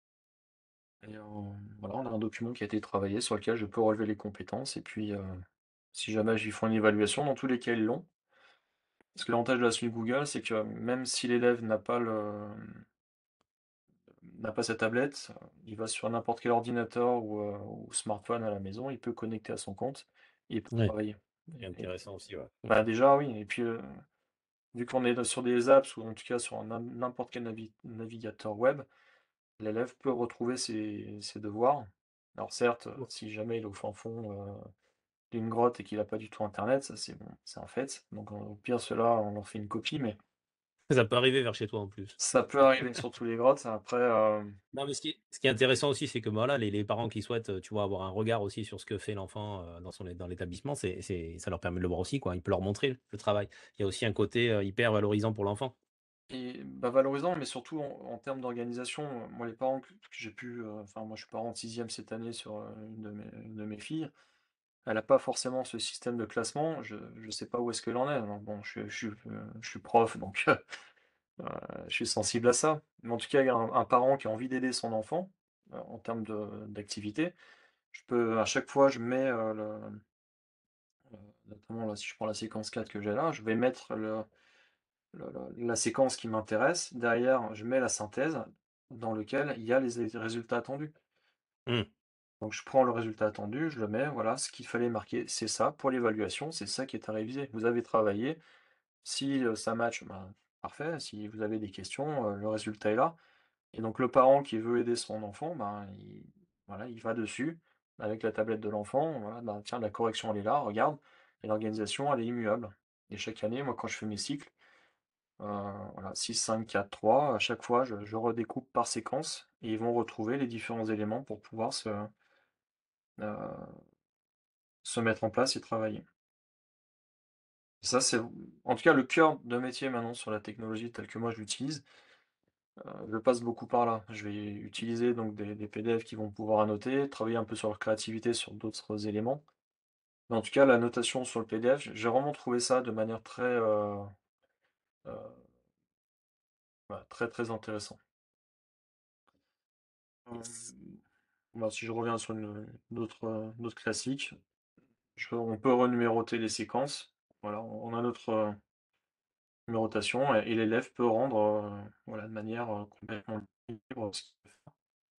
Et voilà, on a un document qui a été travaillé sur lequel je peux relever les compétences et puis, si jamais ils font une évaluation, dans tous les cas, ils l'ont. Parce que l'avantage de la suite Google, c'est que même si l'élève n'a pas sa tablette, il va sur n'importe quel ordinateur ou smartphone à la maison, il peut connecter à son compte et il peut Ouais, travailler. c'est intéressant aussi, ouais. Bah, déjà oui et puis, vu qu'on est sur des apps ou en tout cas sur n'importe quel navigateur web, l'élève peut retrouver ses devoirs. Alors certes, Ouais. si jamais il est au fin fond, d'une grotte et qu'il a pas du tout internet, ça c'est bon, c'est un fait. Donc au pire ceux-là, on leur fait une copie, mais Ça peut arriver vers chez toi, en plus. ça peut arriver sur tous les grottes. Après, Non, mais ce qui est intéressant aussi, c'est que, bah, voilà, les parents qui souhaitent, tu vois, avoir un regard aussi sur ce que fait l'enfant, dans l'établissement, ça leur permet de le voir aussi, quoi. Il peut leur montrer le travail. Il y a aussi un côté, hyper valorisant pour l'enfant. et bah, valorisant, mais surtout en termes d'organisation, moi les parents que j'ai pu, enfin moi je suis parent de 6e cette année sur, une de mes filles. Elle a pas forcément ce système de classement, je sais pas où est-ce qu'elle en est. Alors bon, je suis prof donc je suis sensible à ça. Mais en tout cas, il y a un parent qui a envie d'aider son enfant, en termes d'activité. Je peux à chaque fois, je mets, notamment là, si je prends la séquence 4 que j'ai là, je vais mettre la séquence qui m'intéresse. Derrière, je mets la synthèse dans lequel il y a les résultats attendus. Mmh. Donc je prends le résultat attendu, je le mets, voilà, ce qu'il fallait marquer, c'est ça pour l'évaluation, c'est ça qui est à réviser. Vous avez travaillé, Si, ça match, ben, parfait. Si vous avez des questions, le résultat est là et donc le parent qui veut aider son enfant, ben, il va dessus avec la tablette de l'enfant, voilà, ben, tiens la correction elle est là, regarde et l'organisation elle est immuable et chaque année, moi quand je fais mes cycles, voilà 6-5-4-3 à chaque fois je redécoupe par séquence et ils vont retrouver les différents éléments pour pouvoir heu, se mettre en place et travailler. Ça c'est en tout cas le cœur de métier maintenant sur la technologie telle que moi je l'utilise. Je passe beaucoup par là. Je vais utiliser donc des PDF qui vont pouvoir annoter, travailler un peu sur leur créativité sur d'autres éléments. Mais en tout cas, la notation sur le PDF, j'ai vraiment trouvé ça de manière très, heu, voilà, très, très intéressant. Yes. Bah, si je reviens sur d'autres classiques, on peut renuméroter les séquences. Voilà, on a notre, numérotation et l'élève peut rendre, voilà, de manière, complètement libre ce qu'il veut faire.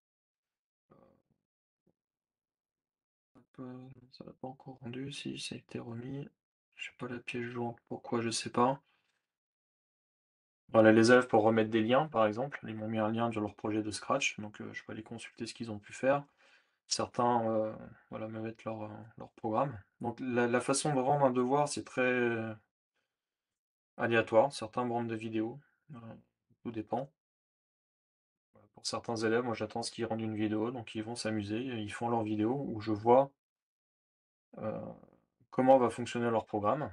Hop, ça l'a pas encore rendu, si, ça a été remis. J'ai pas la pièce jointe, pourquoi, je sais pas. Voilà, les élèves pour remettre des liens, par exemple. Ils m'ont mis un lien sur leur projet de Scratch, donc je peux aller consulter ce qu'ils ont pu faire. Certains, voilà, me mettent leur programme. Donc la façon de rendre un devoir, c'est très aléatoire. Certains me rendent des vidéos, tout dépend. Voilà, pour certains élèves, moi j'attends ce qu'ils rendent une vidéo, donc ils vont s'amuser, et ils font leur vidéo où je vois, heu, comment va fonctionner leur programme.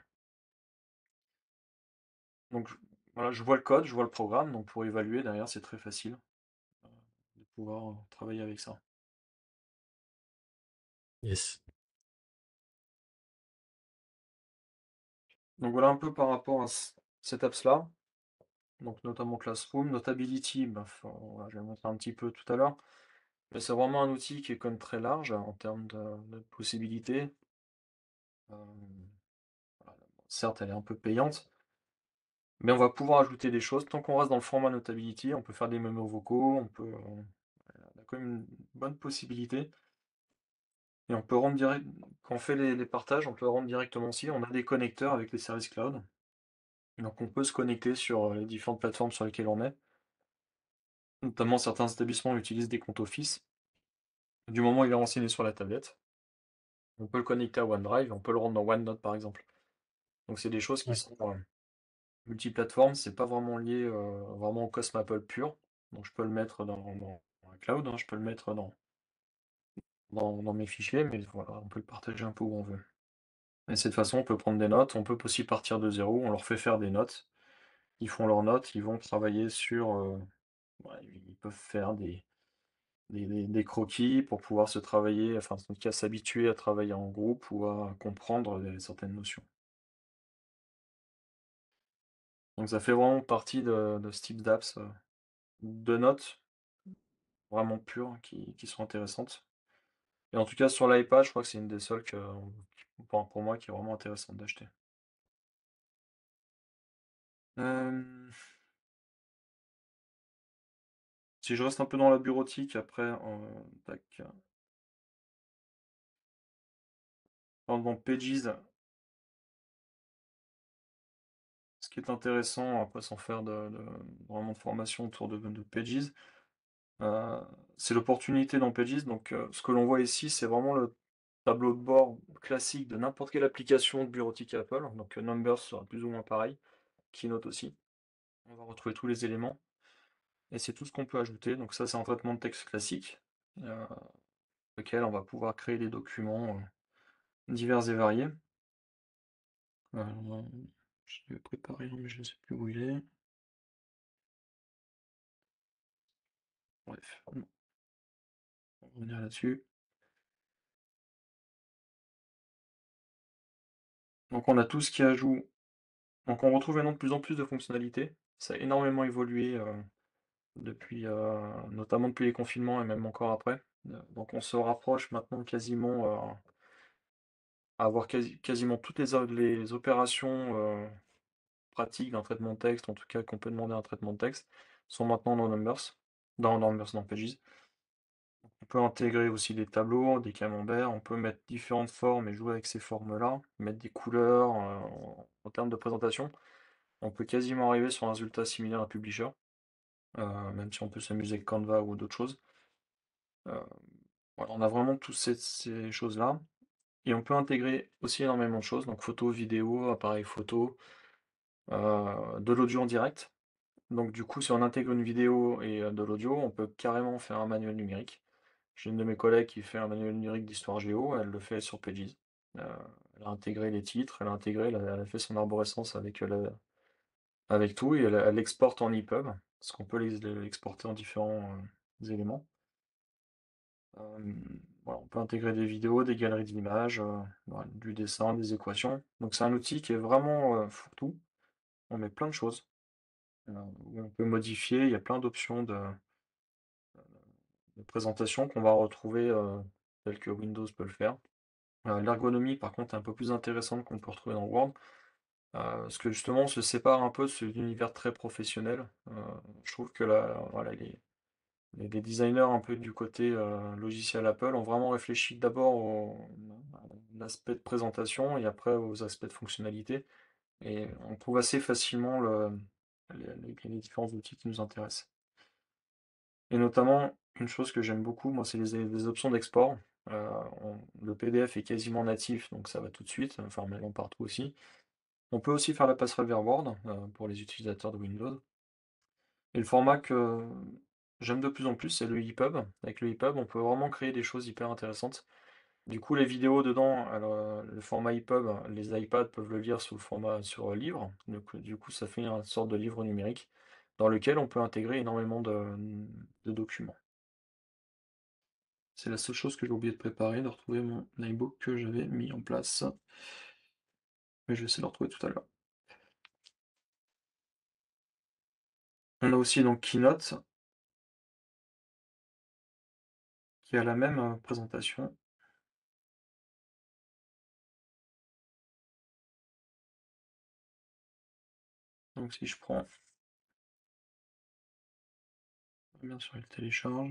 Donc voilà, je vois le code, je vois le programme, donc pour évaluer derrière, c'est très facile, heu, de pouvoir, travailler avec ça. Yes. Donc voilà un peu par rapport à cette apps-là, donc notamment Classroom. Notability, bah, voilà, je vais le montrer un petit peu tout à l'heure, mais c'est vraiment un outil qui est quand même très large en termes de possibilités. Hem, voilà, certes, elle est un peu payante, mais on va pouvoir ajouter des choses. Tant qu'on reste dans le format Notability, on peut faire des mémos vocaux, on a quand même une bonne possibilité. Et on peut rendre direct quand on fait les partages, on peut rendre directement aussi. On a des connecteurs avec les services cloud, donc on peut se connecter sur, les différentes plateformes sur lesquelles on est. Notamment certains établissements utilisent des comptes Office. Du moment où il est renseigné sur la tablette, on peut le connecter à OneDrive, on peut le rendre dans OneNote par exemple. Donc c'est des choses qui Ouais. sont, multiplateformes, c'est pas vraiment lié, vraiment au Cosm Apple pur. Donc je peux le mettre dans un cloud, hein, je peux le mettre dans mes fichiers, mais voilà, on peut le partager un peu où on veut. Et de cette façon, on peut prendre des notes, on peut aussi partir de zéro, on leur fait faire des notes. Ils font leurs notes, ils vont travailler sur, ouais, ils peuvent faire des croquis pour pouvoir se travailler, enfin, en tout cas, s'habituer à travailler en groupe ou à comprendre certaines notions. Donc ça fait vraiment partie de ce type d'apps, de notes, vraiment pures, qui sont intéressantes. Et en tout cas, sur l'iPad, je crois que c'est une des seules que, pour moi, qui est vraiment intéressante d'acheter. Hem, si je reste un peu dans la bureautique, après, tac, dans Pages, ce qui est intéressant, après sans faire de vraiment de formation autour de Pages, heu, c'est l'opportunité dans Pages. Donc, ce que l'on voit ici, c'est vraiment le tableau de bord classique de n'importe quelle application de bureautique Apple. Donc, Numbers sera plus ou moins pareil, Keynote aussi. On va retrouver tous les éléments et c'est tout ce qu'on peut ajouter. Donc ça, c'est un traitement de texte classique, lequel on va pouvoir créer des documents, divers et variés. Je l'avais préparé, mais je ne sais plus où il est. Bref, on va revenir là-dessus. Donc on a tout ce qui ajoute. Donc on retrouve maintenant de plus en plus de fonctionnalités. Ça a énormément évolué, depuis, notamment depuis les confinements et même encore après. Donc on se rapproche maintenant quasiment, à avoir quasiment toutes les opérations, pratiques d'un traitement de texte, en tout cas qu'on peut demander à un traitement de texte, sont maintenant dans Numbers, dans Numbers, dans Pages. On peut intégrer aussi des tableaux, des camemberts, on peut mettre différentes formes et jouer avec ces formes-là, mettre des couleurs, en termes de présentation. On peut quasiment arriver sur un résultat similaire à Publisher, même si on peut s'amuser avec Canva ou d'autres choses. Heu, voilà, on a vraiment tous ces choses-là et on peut intégrer aussi énormément de choses, donc photo, vidéo, appareil photo, de l'audio en direct. Donc du coup, si on intègre une vidéo et de l'audio, on peut carrément faire un manuel numérique. J'ai une de mes collègues qui fait un manuel numérique d'histoire géo, elle le fait sur Pages. Heu, Elle a intégré les titres, elle a fait son arborescence avec tout et elle l'exporte en EPUB, parce qu'on peut l'exporter en différents, éléments. Voilà, on peut intégrer des vidéos, des galeries d'images, voilà, du dessin, des équations. Donc c'est un outil qui est vraiment, fourre-tout. On met plein de choses, où on peut modifier, il y a plein d'options de présentation qu'on va retrouver, telles que Windows peut le faire. L'ergonomie par contre est un peu plus intéressante qu'on peut retrouver dans Word, parce que justement on se sépare un peu de cet univers très professionnel. Je trouve que voilà les designers un peu du côté, logiciel Apple ont vraiment réfléchi d'abord à l'aspect de présentation et après aux aspects de fonctionnalité et on trouve assez facilement les différents outils qui nous intéressent. Et notamment, une chose que j'aime beaucoup, moi, c'est les options d'export. Le PDF est quasiment natif, donc ça va tout de suite, enfin maintenant partout aussi. On peut aussi faire la passerelle vers Word, pour les utilisateurs de Windows. Et le format que j'aime de plus en plus, c'est le EPUB. Avec le EPUB, on peut vraiment créer des choses hyper intéressantes. Du coup, les vidéos dedans, alors, le format EPUB, les iPads peuvent le lire sous le format sur, livre. Du coup, ça fait une sorte de livre numérique dans lequel on peut intégrer énormément de documents. C'est la seule chose que j'ai oublié de préparer, de retrouver mon iBook que j'avais mis en place. Mais je vais essayer de le retrouver tout à l'heure. On a aussi donc Keynote, qui a la même, présentation. Donc si je prends, bien sûr, il télécharge.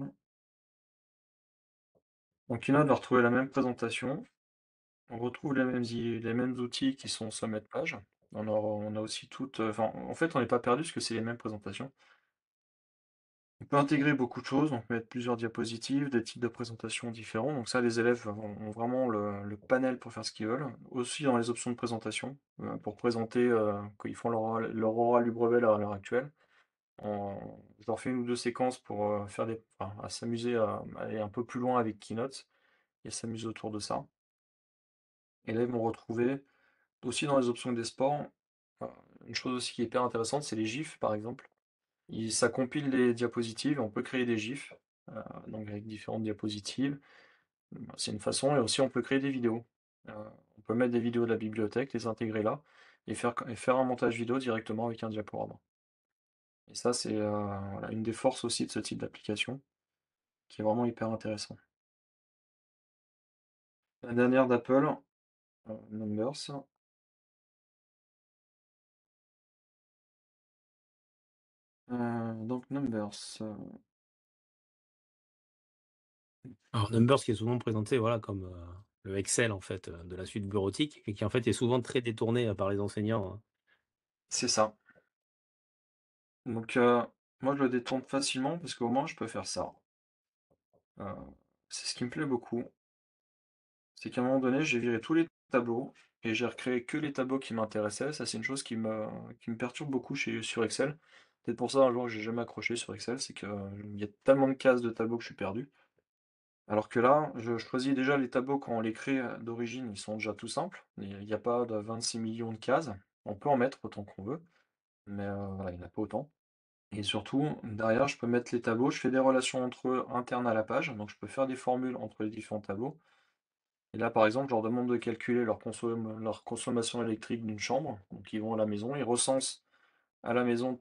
Donc Keynote va retrouver la même présentation. On retrouve les mêmes outils qui sont au sommet de page. On a aussi toutes, enfin, en fait, on n'est pas perdu parce que c'est les mêmes présentations. On peut intégrer beaucoup de choses, donc mettre plusieurs diapositives, des types de présentations différents. Donc ça, les élèves ont vraiment le panel pour faire ce qu'ils veulent. Aussi dans les options de présentation, pour présenter, quand ils font leur oral du brevet là, à l'heure actuelle. Je leur fais une ou 2 séquences pour, à s'amuser à aller un peu plus loin avec Keynote et s'amuser autour de ça. Et là, ils vont retrouver aussi dans les options des sports, heu, une chose aussi qui est hyper intéressante, c'est les GIFs, par exemple. Ça compile les diapositives, on peut créer des GIFs, donc avec différentes diapositives. C'est une façon et aussi on peut créer des vidéos. Heu, on peut mettre des vidéos de la bibliothèque, les intégrer là et faire un montage vidéo directement avec un diaporama. Et ça, c'est, voilà, une des forces aussi de ce type d'application, qui est vraiment hyper intéressant. La dernière d'Apple, Numbers. Donc Numbers, Alors Numbers qui est souvent présenté, voilà, comme, le Excel en fait, de la suite bureautique et qui en fait est souvent très détourné, par les enseignants, hein. c'est ça. Donc moi je le détourne facilement parce qu'au moins je peux faire ça. Heu, c'est ce qui me plaît beaucoup, c'est qu'à un moment donné, j'ai viré tous les tableaux et j'ai recréé que les tableaux qui m'intéressaient. Ça, c'est une chose qui me perturbe beaucoup sur Excel. Peut-être pour ça, un jour, j'ai jamais accroché sur Excel, c'est qu'il y a tellement de cases de tableaux que je suis perdu. Alors que là, je choisis déjà les tableaux quand on les crée, d'origine, ils sont déjà tout simples. Il y a pas de 26 millions de cases. On peut en mettre autant qu'on veut, mais voilà, il y en a pas autant. Et surtout, derrière, je peux mettre les tableaux, je fais des relations entre eux internes à la page, donc je peux faire des formules entre les différents tableaux. Et là, par exemple, je leur demande de calculer leur consommation électrique d'une chambre. Donc ils vont à la maison, ils recensent à la maison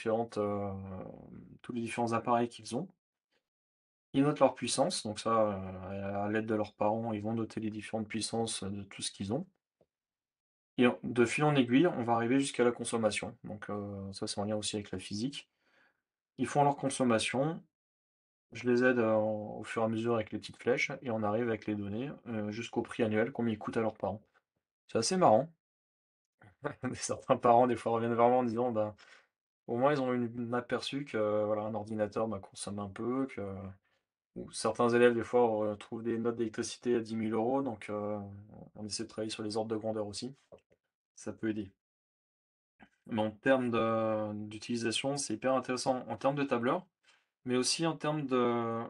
tous les différents appareils qu'ils ont. Ils notent leur puissance, donc ça, à l'aide de leurs parents, ils vont noter les différentes puissances, de tout ce qu'ils ont. Et de fil en aiguille, on va arriver jusqu'à la consommation. Donc ça, c'est en lien aussi avec la physique. Ils font leur consommation. Je les aide, au fur et à mesure avec les petites flèches et on arrive avec les données, jusqu'au prix annuel, combien ils coûtent à leurs parents. C'est assez marrant. certains parents, des fois, reviennent vers moi en disant: «Ben, au moins ils ont une aperçu que, voilà, un ordinateur, bah, consomme un peu, que» ou certains élèves, des fois, trouvent des notes d'électricité à 10 000 €, donc on essaie de travailler sur les ordres de grandeur aussi. Ça peut aider. Mais en termes d'utilisation, c'est hyper intéressant en termes de tableur, mais aussi en termes de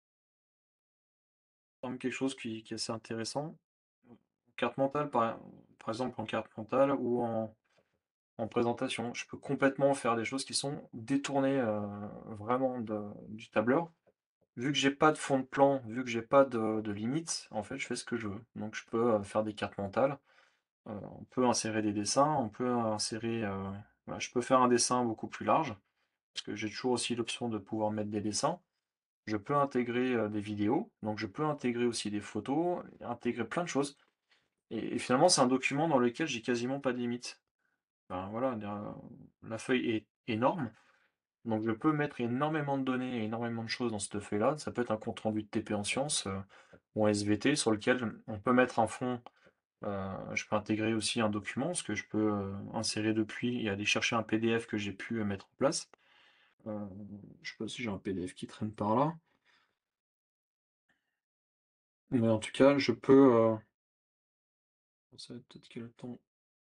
comme quelque chose qui est assez intéressant. Carte mentale, par exemple, en carte mentale ou en présentation. Je peux complètement faire des choses qui sont détournées, vraiment du tableur. Vu que j'ai pas de fond de plan, vu que j'ai pas de limites, en fait, je fais ce que je veux. Donc je peux, faire des cartes mentales, on peut insérer des dessins, on peut insérer, voilà, je peux faire un dessin beaucoup plus large, parce que j'ai toujours aussi l'option de pouvoir mettre des dessins. Je peux intégrer, des vidéos, donc je peux intégrer aussi des photos, intégrer plein de choses et finalement, c'est un document dans lequel j'ai quasiment pas de limite. Ben, voilà, la feuille est énorme, donc je peux mettre énormément de données et énormément de choses dans cette feuille-là. Ça peut être un compte rendu de TP en sciences, ou un SVT sur lequel on peut mettre un fond, je peux intégrer aussi un document, ce que je peux, insérer depuis et aller chercher un PDF que j'ai pu, mettre en place. Heu, je sais pas si j'ai un PDF qui traîne par là, mais en tout cas, je peux, ça va peut-être que le temps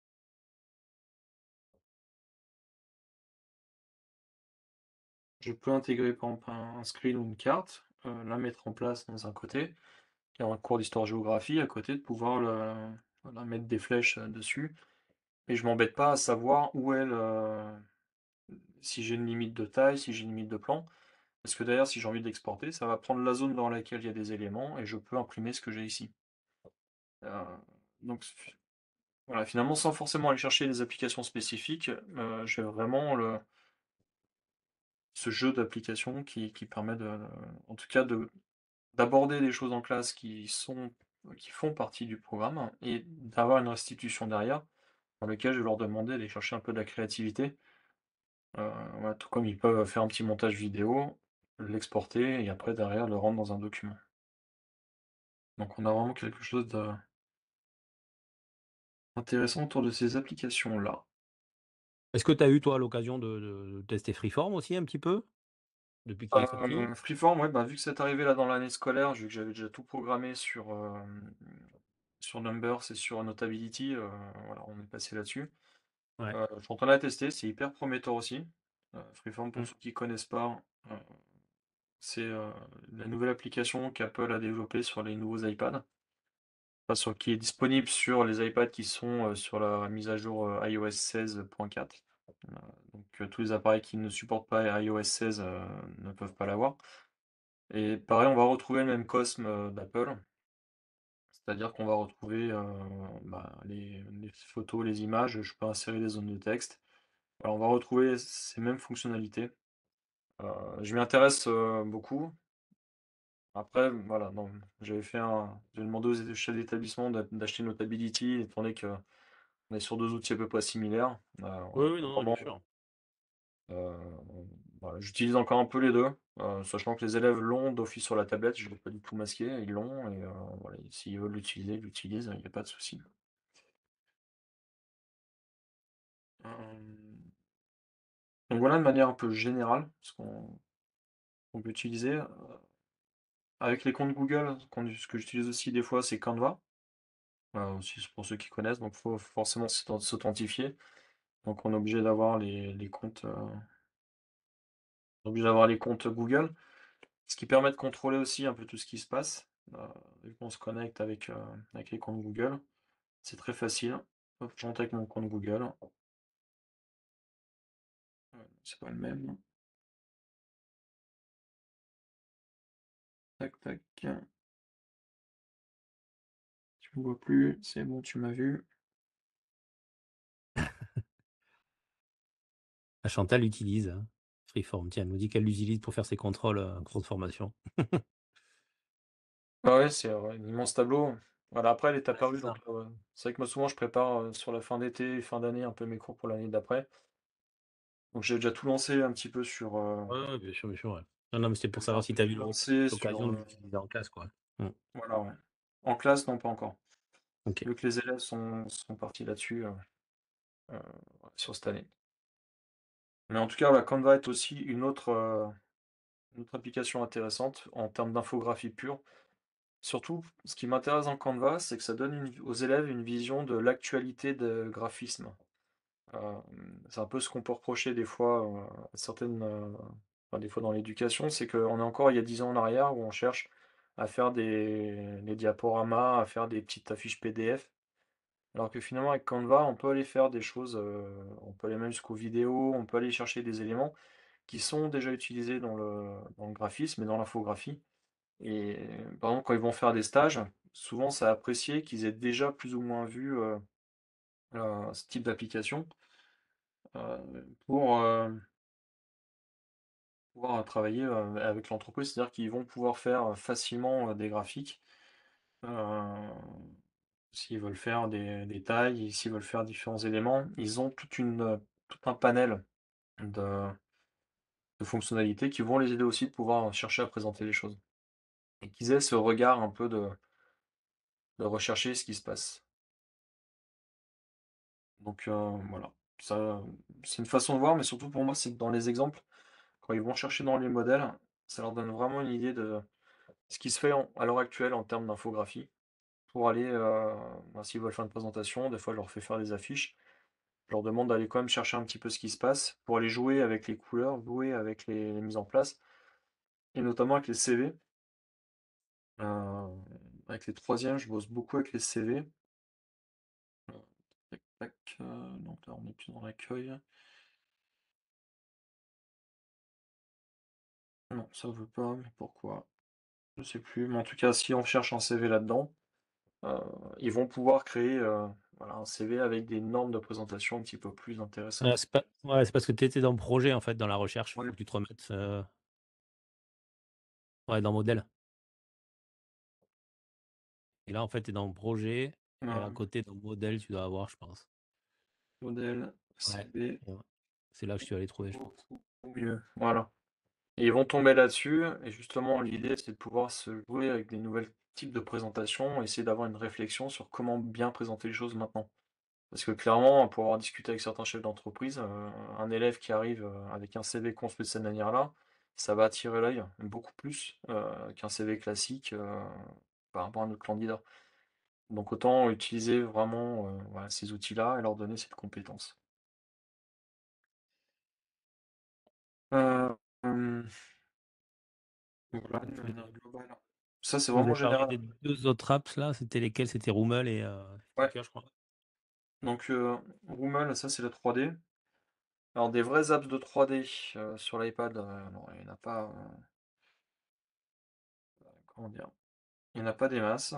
je peux intégrer par exemple un screen ou une carte, la mettre en place dans un côté et un cours d'histoire-géographie à côté de pouvoir voilà, mettre des flèches, dessus et je m'embête pas à savoir où est si j'ai une limite de taille, si j'ai une limite de plan. Parce que d'ailleurs, si j'ai envie de l'exporter, ça va prendre la zone dans laquelle il y a des éléments et je peux imprimer ce que j'ai ici. Heu, donc voilà, finalement, sans forcément aller chercher des applications spécifiques, j'ai vraiment ce jeu d'applications qui permet en tout cas d'aborder des choses en classe qui font partie du programme et d'avoir une restitution derrière, dans lequel je vais leur demander d'aller chercher un peu de la créativité. Voilà, tout comme ils peuvent faire un petit montage vidéo, l'exporter et après derrière le rendre dans un document. Donc on a vraiment quelque chose d'intéressant autour de ces applications-là. Est-ce que tu as eu toi l'occasion de tester Freeform aussi un petit peu? Depuis qu'il est sorti? Freeform, ouais, bah, vu que c'est arrivé là dans l'année scolaire, vu que j'avais déjà tout programmé sur Numbers et sur Notability, voilà, on est passé là-dessus. Ouais. Je suis en train de la tester, c'est hyper prometteur aussi. Freeform pour Mmh. ceux qui connaissent pas, c'est, la nouvelle application qu'Apple a développée sur les nouveaux iPads. Enfin qui est disponible sur les iPads qui sont, sur la mise à jour, iOS 16.4. Heu, tous les appareils qui ne supportent pas iOS 16, ne peuvent pas l'avoir et pareil, on va retrouver le même cosme, d'Apple. C'est-à-dire qu'on va retrouver, bah, les photos, les images, je peux insérer des zones de texte. Alors on va retrouver ces mêmes fonctionnalités. Je m'y intéresse, beaucoup. Après, voilà, non, j'ai demandé aux chefs d'établissement d'acheter Notability étant donné qu'on est sur 2 outils à peu près similaires. Oui, oui, non, non, bien Vraiment, sûr. heu, voilà, j'utilise encore un peu les 2, sachant que les élèves l'ont d'office sur la tablette, je ne l'ai pas du tout masqué, ils l'ont et voilà, s'ils veulent l'utiliser, ils l'utilisent, il y a pas de souci. Hem, donc voilà de manière un peu générale ce qu'on peut utiliser, avec les comptes Google, ce que j'utilise aussi des fois, c'est Canva. Aussi c'est pour ceux qui connaissent, donc faut forcément s'authentifier. Donc on est obligé d'avoir les comptes, on est obligé d'avoir les comptes Google, ce qui permet de contrôler aussi un peu tout ce qui se passe, vu qu'on se connecte avec les comptes Google. C'est très facile. Hop, je rentre avec mon compte Google. C'est pas le même. Tac, tac. Tu me vois plus, c'est bon, tu m'as vu. Ah, Chantal l'utilise, hein, Freeform. Tiens, elle nous dit qu'elle l'utilise pour faire ses contrôles, contrôles de formation. Ah ouais, c'est, un immense tableau. Voilà, après elle est Ouais, c'est apparue donc ça. c'est vrai que moi souvent je prépare, sur la fin d'été, fin d'année un peu mes cours pour l'année d'après. Donc j'ai déjà tout lancé un petit peu sur, Ouais, ouais, bien sûr, ouais. Non, non, mais c'était j'ai pour déjà un savoir si peu tu as tout eu lancé sur, l'occasion de l'utiliser en classe, quoi. Mmh. voilà, ouais. En classe, non, pas encore. OK. Vu que les élèves sont partis là-dessus, heu, sur cette année. Mais en tout cas, voilà, Canva est aussi une autre application intéressante en termes d'infographie pure. Surtout, ce qui m'intéresse dans Canva, c'est que ça donne aux élèves une vision de l'actualité de graphisme. C'est un peu ce qu'on peut reprocher des fois, à certaines, enfin des fois dans l'éducation, c'est qu'on est encore il y a 10 ans en arrière où on cherche à faire des diaporamas, à faire des petites affiches PDF. Alors que finalement avec Canva, on peut aller faire des choses, on peut aller même jusqu'aux vidéos, on peut aller chercher des éléments qui sont déjà utilisés dans le graphisme et dans l'infographie. Et par exemple, quand ils vont faire des stages, souvent c'est apprécié qu'ils aient déjà plus ou moins vu, ce type d'application, pour, pouvoir travailler, avec l'entreprise. C'est-à-dire qu'ils vont pouvoir faire, facilement, des graphiques, heu, s'ils veulent faire des tailles, s'ils veulent faire différents éléments. Ils ont tout un panel de fonctionnalités qui vont les aider aussi de pouvoir chercher à présenter les choses et qu'ils aient ce regard un peu de rechercher ce qui se passe. Donc voilà, ça, c'est une façon de voir, mais surtout pour moi, c'est que dans les exemples, quand ils vont chercher dans les modèles, ça leur donne vraiment une idée de ce qui se fait à l'heure actuelle en termes d'infographie. Pour aller, bah, s'ils veulent faire une présentation, des fois je leur fais faire des affiches. Je leur demande d'aller quand même chercher un petit peu ce qui se passe, pour aller jouer avec les couleurs, jouer avec les mises en place, et notamment avec les CV. Heu, avec les troisièmes, je bosse beaucoup avec les CV. Tac tac, donc là on est plus dans l'accueil. Non, ça veut pas, mais pourquoi? Je sais plus, mais en tout cas, si on cherche un CV là-dedans, heu, ils vont pouvoir créer, voilà, un CV avec des normes de présentation un petit peu plus intéressantes. C'est pas ouais, c'est parce que tu étais dans le projet, en fait, dans la recherche. Ouais. Faut que tu te remettes, ouais, dans modèle et là, en fait, tu es dans le projet et à Heu, côté dans modèle, tu dois avoir, je pense. modèle, Ouais, CV, et ouais. C'est là que je suis allé trouver, je pense. beaucoup mieux, voilà, et ils vont tomber là-dessus, et justement l'idée, c'est de pouvoir se jouer avec des nouvelles types de présentations, essayer d'avoir une réflexion sur comment bien présenter les choses maintenant. Parce que clairement, pour avoir discuté avec certains chefs d'entreprise, un élève qui arrive, avec un CV construit de cette manière-là, ça va attirer l'œil beaucoup plus, qu'un CV classique, par rapport à notre candidat. Donc autant utiliser vraiment, voilà, ces outils-là et leur donner cette compétence. Hem, voilà, de Tu manière globale. Ça, c'est tu nous vraiment as parlé général. des 2 autres apps là, c'était lesquelles? C'était Roomel et Ouais, Flickr, je crois? donc Roomel, ça, c'est la 3D. Alors des vraies apps de 3D, sur l'iPad, non, il y en a pas, comment dire? Il y en a pas des masses,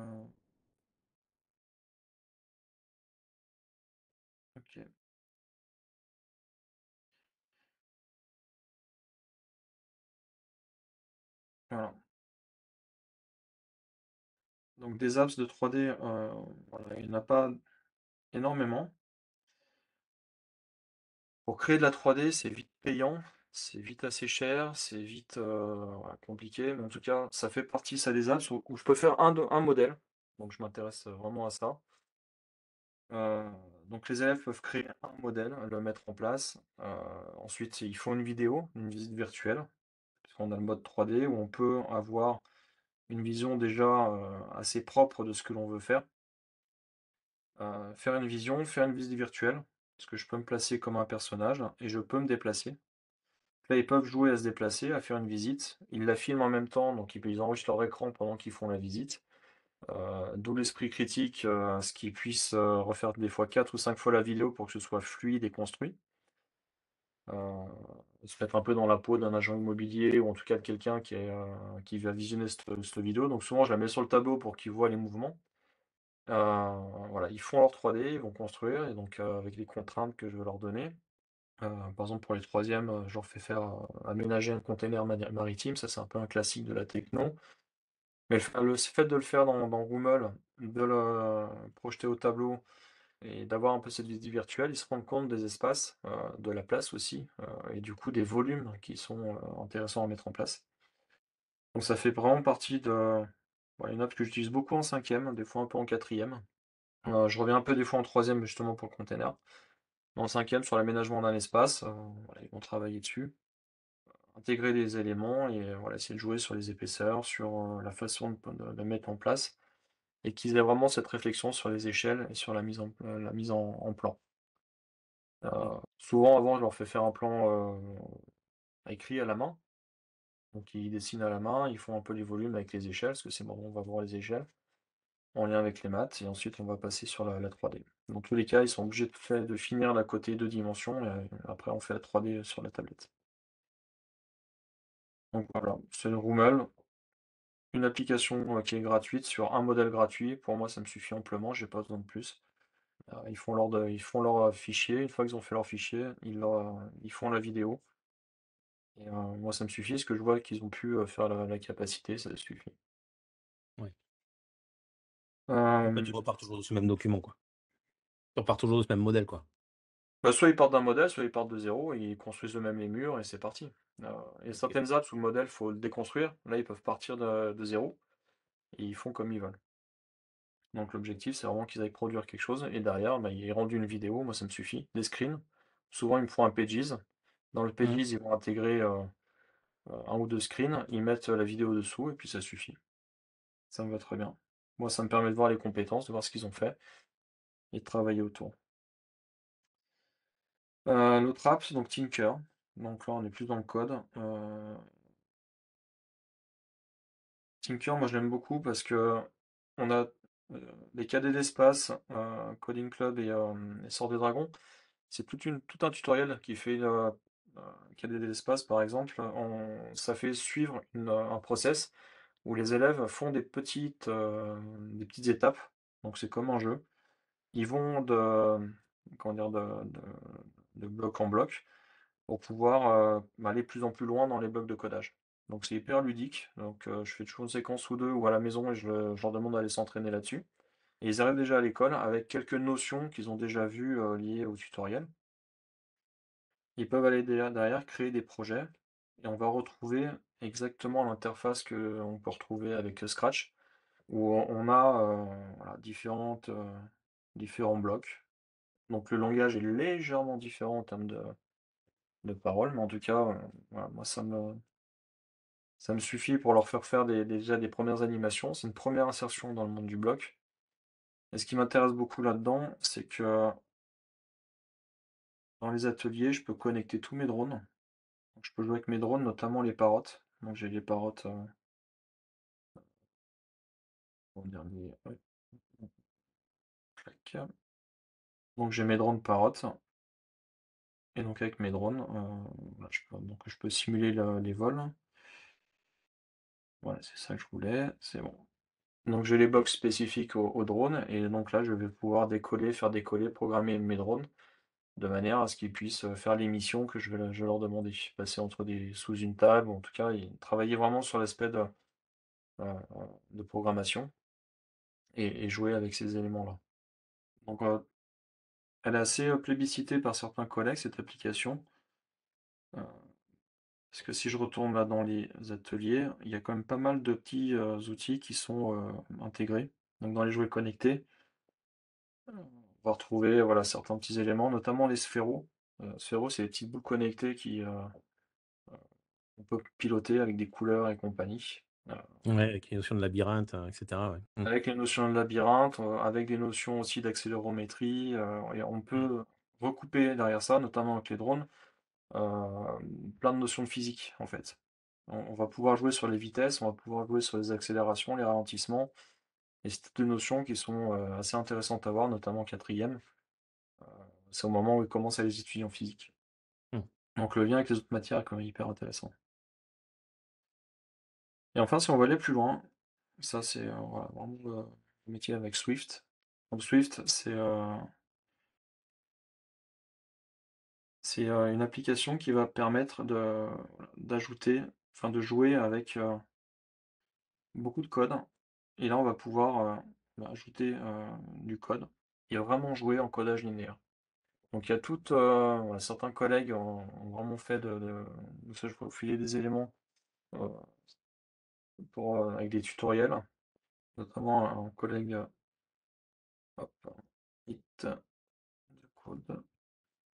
OK, voilà. Donc des apps de 3D, voilà, il y en a pas énormément. Pour créer de la 3D, c'est vite payant, c'est vite assez cher, c'est vite, voilà, compliqué, mais en tout cas, ça fait partie, ça, des apps où je peux faire un modèle, donc je m'intéresse vraiment à ça. Heu, donc les élèves peuvent créer un modèle, le mettre en place, ensuite ils font une vidéo, une visite virtuelle, puisqu'on a le mode 3D où on peut avoir une vision déjà, assez propre de ce que l'on veut faire. Faire une vision, faire une visite virtuelle, parce que je peux me placer comme un personnage et je peux me déplacer. Là, ils peuvent jouer à se déplacer, à faire une visite. Ils la filment en même temps, donc ils enregistrent leur écran pendant qu'ils font la visite. D'où l'esprit critique, à ce qu'ils puissent, refaire des fois 4 ou 5 fois la vidéo pour que ce soit fluide et construit. Heu, Se mettre un peu dans la peau d'un agent immobilier ou en tout cas de quelqu'un qui va visionner cette vidéo. Donc souvent, je la mets sur le tableau pour qu'ils voient les mouvements. Heu, voilà, ils font leur 3D, ils vont construire, et donc avec les contraintes que je vais leur donner. Par exemple, pour les troisièmes, je leur fais faire, aménager un container maritime, ça c'est un peu un classique de la techno. Mais le fait de le faire dans Roomel, de le projeter au tableau et d'avoir un peu cette visite virtuelle, ils se rendent compte des espaces, de la place aussi, et du coup des volumes qui sont, intéressants à mettre en place. Donc ça fait vraiment partie de, voilà, une app que j'utilise beaucoup en cinquième, des fois un peu en quatrième. Je reviens un peu des fois en troisième justement pour le container. Dans le 5e, sur l'aménagement d'un espace, voilà, ils vont travailler dessus, intégrer des éléments et voilà, essayer de jouer sur les épaisseurs, sur, la façon de mettre en place et qu'ils aient vraiment cette réflexion sur les échelles et sur la mise en plan. Mmh. Souvent avant, je leur fais faire un plan, écrit à la main, donc ils dessinent à la main, ils font un peu les volumes avec les échelles, parce que c'est bon, on va voir les échelles, en lien avec les maths et ensuite on va passer sur la 3D. Dans tous les cas, ils sont obligés de finir la côté 2 dimensions et après on fait la 3D sur la tablette. Donc voilà, c'est le Roomel, une application, qui est gratuite sur un modèle gratuit. Pour moi, ça me suffit amplement, j'ai pas besoin de plus. Ils font leur fichier. Une fois qu'ils ont fait leur fichier, ils font la vidéo et moi ça me suffit. Ce que je vois qu'ils ont pu, faire la capacité, ça suffit. Ouais. Après tu Hem, repars toujours de ce même document, quoi. Tu repars toujours de ce même modèle, quoi. Bah, soit ils partent d'un modèle, soit ils partent de zéro et ils construisent eux-mêmes les murs et c'est parti. Il y a OK. certaines apps où le modèle, faut le déconstruire. Là, ils peuvent partir de 0 et ils font comme ils veulent. Donc l'objectif, c'est vraiment qu'ils aillent produire quelque chose et derrière, bah, il est rendu une vidéo, moi ça me suffit, des screens. Souvent, ils me font un Pages. Dans le Pages, Mmh. ils vont intégrer, 1 ou 2 screens, ils mettent, la vidéo dessous et puis ça suffit. Ça me va très bien. Moi, ça me permet de voir les compétences, de voir ce qu'ils ont fait et de travailler autour. L'autre app, c'est donc Tinker. Donc là, on est plus dans le code. Tinker, moi, je l'aime beaucoup parce qu'on a, les KD d'espace, Coding Club et Sort des Dragons. C'est tout un tutoriel qui fait, KD de l'espace, par exemple. Ça fait suivre un process où les élèves font des petites étapes. Donc c'est comme un jeu. Ils vont comment dire? De bloc en bloc pour pouvoir, aller de plus en plus loin dans les blocs de codage. Donc c'est hyper ludique, donc je fais toujours une séquence ou 2 ou à la maison et je leur demande d'aller s'entraîner là-dessus et ils arrivent déjà à l'école avec quelques notions qu'ils ont déjà vues, liées au tutoriel. Ils peuvent aller derrière créer des projets et on va retrouver exactement l'interface qu'on peut retrouver avec, Scratch où on a, voilà différents blocs. Donc le langage est légèrement différent en termes de paroles, mais en tout cas, voilà, moi ça me suffit pour leur faire faire déjà des premières animations. C'est une première insertion dans le monde du bloc et ce qui m'intéresse beaucoup là-dedans, c'est que dans les ateliers, je peux connecter tous mes drones. Donc je peux jouer avec mes drones, notamment les Parrot. Donc j'ai les Parrot, comment dire? Ouais, clac. Donc j'ai mes drones Parrot et donc avec mes drones, voilà, je peux simuler les vols. Voilà, c'est ça que je voulais, c'est bon. Donc j'ai les box spécifiques aux drones et donc là, je vais pouvoir décoller, faire décoller, programmer mes drones de manière à ce qu'ils puissent, faire les missions que je vais leur demander. Passer entre des sous une table ou en tout cas et travailler vraiment sur l'aspect heu, de programmation et jouer avec ces éléments-là. Donc elle est assez, plébiscitée par certains collègues, cette application, heu, parce que si je retourne là dans les ateliers, il y a quand même pas mal de petits, outils qui sont, intégrés. Donc dans les jouets connectés, on va retrouver, voilà, certains petits éléments, notamment les sphéros. Sphéros, c'est des petites boules connectées on peut piloter avec des couleurs et compagnie. Ouais, avec les notions de labyrinthe, et cetera, ouais. Mmh. Avec les notions de labyrinthe, avec des notions aussi d'accélérométrie, et on Mmh. peut recouper derrière ça, notamment avec les drones, plein de notions de physique, en fait. On va pouvoir jouer sur les vitesses, on va pouvoir jouer sur les accélérations, les ralentissements et c'est toutes des notions qui sont, assez intéressantes à voir, notamment en 4e. C'est au moment où ils commencent à les étudier en physique. Mmh. Donc le lien avec les autres matières est quand même hyper intéressant. Et enfin, si on veut aller plus loin, ça c'est, voilà, vraiment le métier avec Swift. Donc Swift, c'est une application qui va permettre d'ajouter, enfin de jouer avec, beaucoup de code et là on va pouvoir, ajouter, du code et vraiment jouer en codage linéaire. Donc il y a voilà, certains collègues ont vraiment fait de ça, je peux vous filer des éléments, heu, avec des tutoriels, notamment un collègue, hop, Git de code.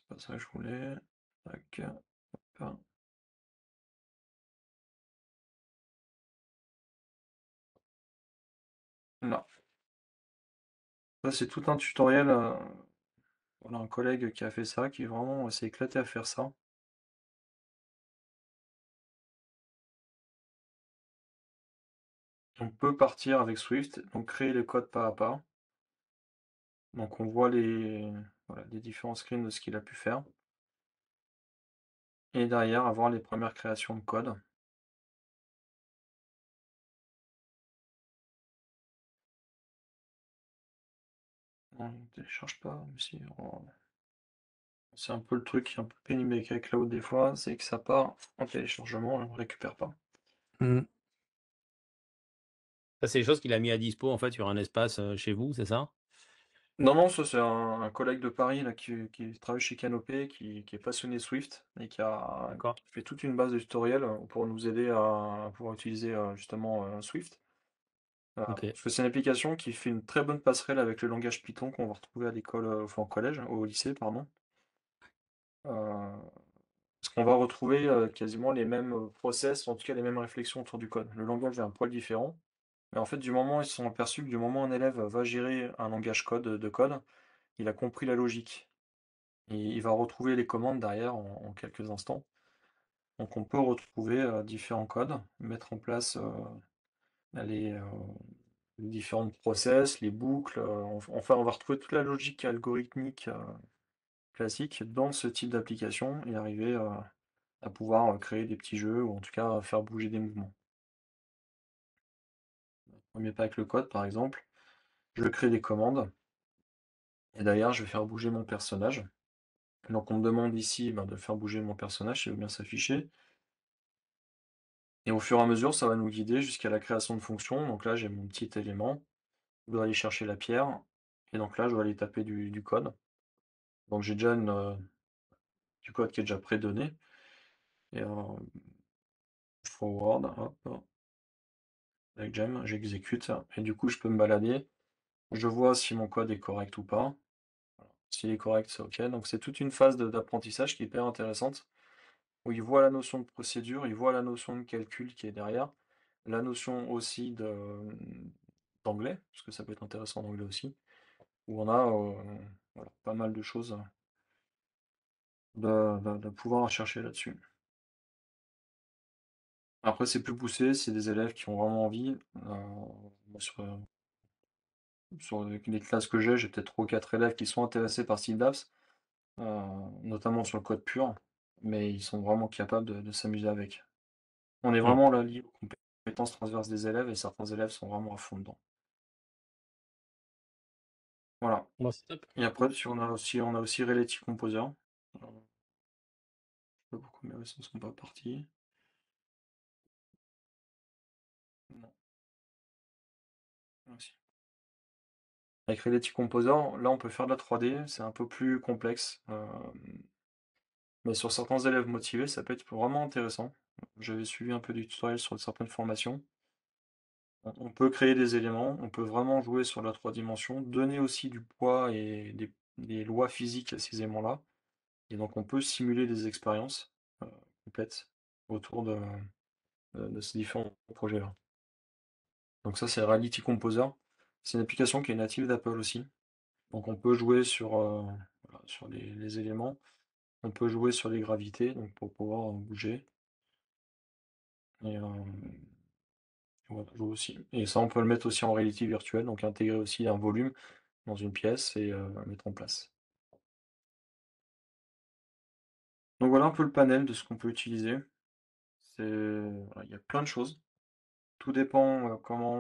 pas ça que je voulais. Tac, hop, là. Ça, c'est tout un tutoriel, on a un collègue qui a fait ça, qui vraiment s'est éclaté à faire ça. On peut partir avec Swift, donc créer le code pas à pas. Donc on voit voilà, les différents screens de ce qu'il a pu faire. Et derrière, avoir les premières créations de code. On ne télécharge pas, mais si, c'est un peu le truc qui est un peu pénible avec iCloud des fois, c'est que ça part en téléchargement et on ne récupère pas. Mmh. Ça, c'est des choses qu'il a mis à dispo, en fait, sur un espace, chez vous, c'est ça? Non, non, ça c'est un collègue de Paris là, qui travaille chez Canopé, qui est passionné Swift et D'accord. qui fait toute une base de tutoriels pour nous aider à pouvoir utiliser justement Swift. OK. Parce que c'est une application qui fait une très bonne passerelle avec le langage Python qu'on va retrouver à l'école, enfin au collège, au lycée, pardon. Parce qu'on va retrouver quasiment les mêmes process, en tout cas les mêmes réflexions autour du code. Le langage est un poil différent, mais en fait, du moment ils se sont aperçus que du moment où un élève va gérer un langage de code, il a compris la logique. Et il va retrouver les commandes derrière en quelques instants. Donc on peut retrouver différents codes, mettre en place les, euh, les différents process, les boucles. Enfin, on va retrouver toute la logique algorithmique classique dans ce type d'application et arriver à pouvoir créer des petits jeux ou en tout cas faire bouger des mouvements. Premier pas avec le code, par exemple, je crée des commandes et derrière, je vais faire bouger mon personnage. Donc, on me demande ici ben, de faire bouger mon personnage, s'il veut bien s'afficher. Et au fur et à mesure, ça va nous guider jusqu'à la création de fonctions. Donc là, j'ai mon petit élément. Je dois aller chercher la pierre. Et donc là, je dois aller taper du code. Donc j'ai déjà du code qui est déjà prédonné. Et forward, hop, avec gem, j'exécute. Et du coup, je peux me balader. Je vois si mon code est correct ou pas. S'il est correct, c'est OK. Donc c'est toute une phase d'apprentissage qui est hyper intéressante, où il voit la notion de procédure, il voit la notion de calcul qui est derrière, la notion aussi d'anglais, parce que ça peut être intéressant en anglais aussi, où on a voilà, pas mal de choses de pouvoir à chercher là-dessus. Après, c'est plus poussé, c'est des élèves qui ont vraiment envie. Moi, sur les classes que j'ai peut-être 3 ou 4 élèves qui sont intéressés par Synapse, notamment sur le code pur, mais ils sont vraiment capables de s'amuser avec. On est Mmh. vraiment là lié aux compétences transverses des élèves et certains élèves sont vraiment à fond dedans. Voilà. Bah, c'est top. Et après, si on a aussi Reality Composer. Je sais pas pourquoi mes récents ne sont pas partis. Non, ah si. Avec Reality Composer, là on peut faire de la 3D, c'est un peu plus complexe. Mais sur certains élèves motivés, ça peut être vraiment intéressant. J'avais suivi un peu du tutoriel sur certaines formations. On peut créer des éléments, on peut vraiment jouer sur la 3 dimensions, donner aussi du poids et des lois physiques à ces éléments-là. Et donc on peut simuler des expériences complètes autour de ces différents projets-là. Donc ça, c'est Reality Composer. C'est une application qui est native d'Apple aussi. Donc on peut jouer voilà, sur les éléments. On peut jouer sur les gravités, donc pour pouvoir bouger. Et voilà, jouer aussi. Et ça, on peut le mettre aussi en réalité virtuelle, donc intégrer aussi un volume dans une pièce et mettre en place. Donc voilà un peu le panel de ce qu'on peut utiliser. Voilà, il y a plein de choses. Tout dépend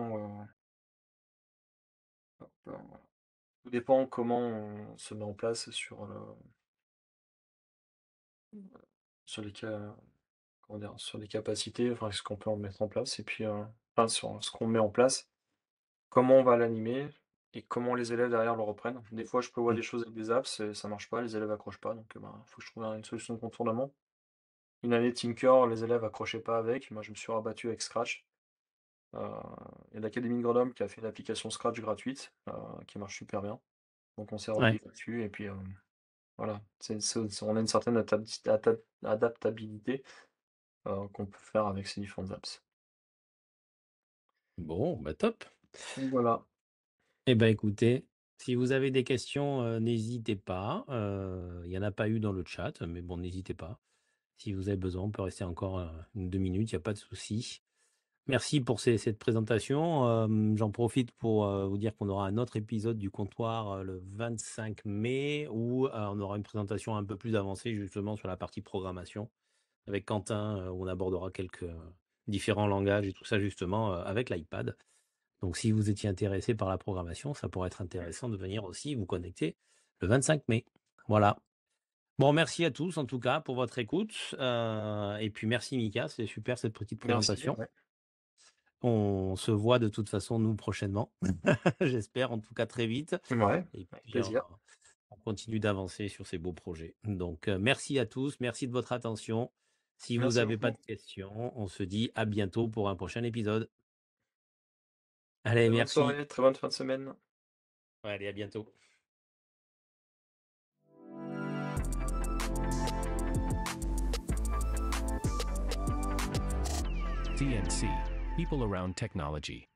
hop, voilà. Tout dépend comment on se met en place sur les comment dire? Sur les capacités, enfin ce qu'on peut en mettre en place et puis, enfin sur ce qu'on met en place, comment on va l'animer et comment les élèves derrière le reprennent. Des fois, je prévois Mmh. des choses avec des apps et ça marche pas, les élèves accrochent pas donc, ben, faut que je trouve une solution de contournement. Une année Tinker, les élèves accrochaient pas avec, moi je me suis rabattu avec Scratch. Heu, il y a l'Académie de Grenoble qui a fait l'application Scratch gratuite, qui marche super bien. Donc on s'est Ouais. replié là-dessus et puis, Voilà, on a une certaine adaptabilité, qu'on peut faire avec ces différentes apps. Bon, bah, top. Donc voilà. Eh ben, écoutez, si vous avez des questions, n'hésitez pas, il y en a pas eu dans le chat, mais bon, n'hésitez pas. Si vous avez besoin, on peut rester encore, 1-2 minutes, il y a pas de souci. Merci pour cette présentation, j'en profite pour, vous dire qu'on aura un autre épisode du comptoir, le 25 mai où, on aura une présentation un peu plus avancée justement sur la partie programmation avec Quentin, où on abordera quelques, différents langages et tout ça justement, avec l'iPad. Donc si vous étiez intéressé par la programmation, ça pourrait être intéressant de venir aussi vous connecter le 25 mai. Voilà. Bon, merci à tous en tout cas pour votre écoute, et puis merci Mika, c'est super cette petite Merci, présentation. ouais. On se voit de toute façon nous prochainement, j'espère en tout cas très vite Ouais, et avec puis plaisir. on continue d'avancer sur ces beaux projets. Donc, merci à tous, merci de votre attention. Si vous Merci avez pas beaucoup. de questions, on se dit à bientôt pour un prochain épisode. Allez, Très bonne merci. soirée, très bonne fin de semaine. Ouais, allez, à bientôt. TNC, People Around Technology.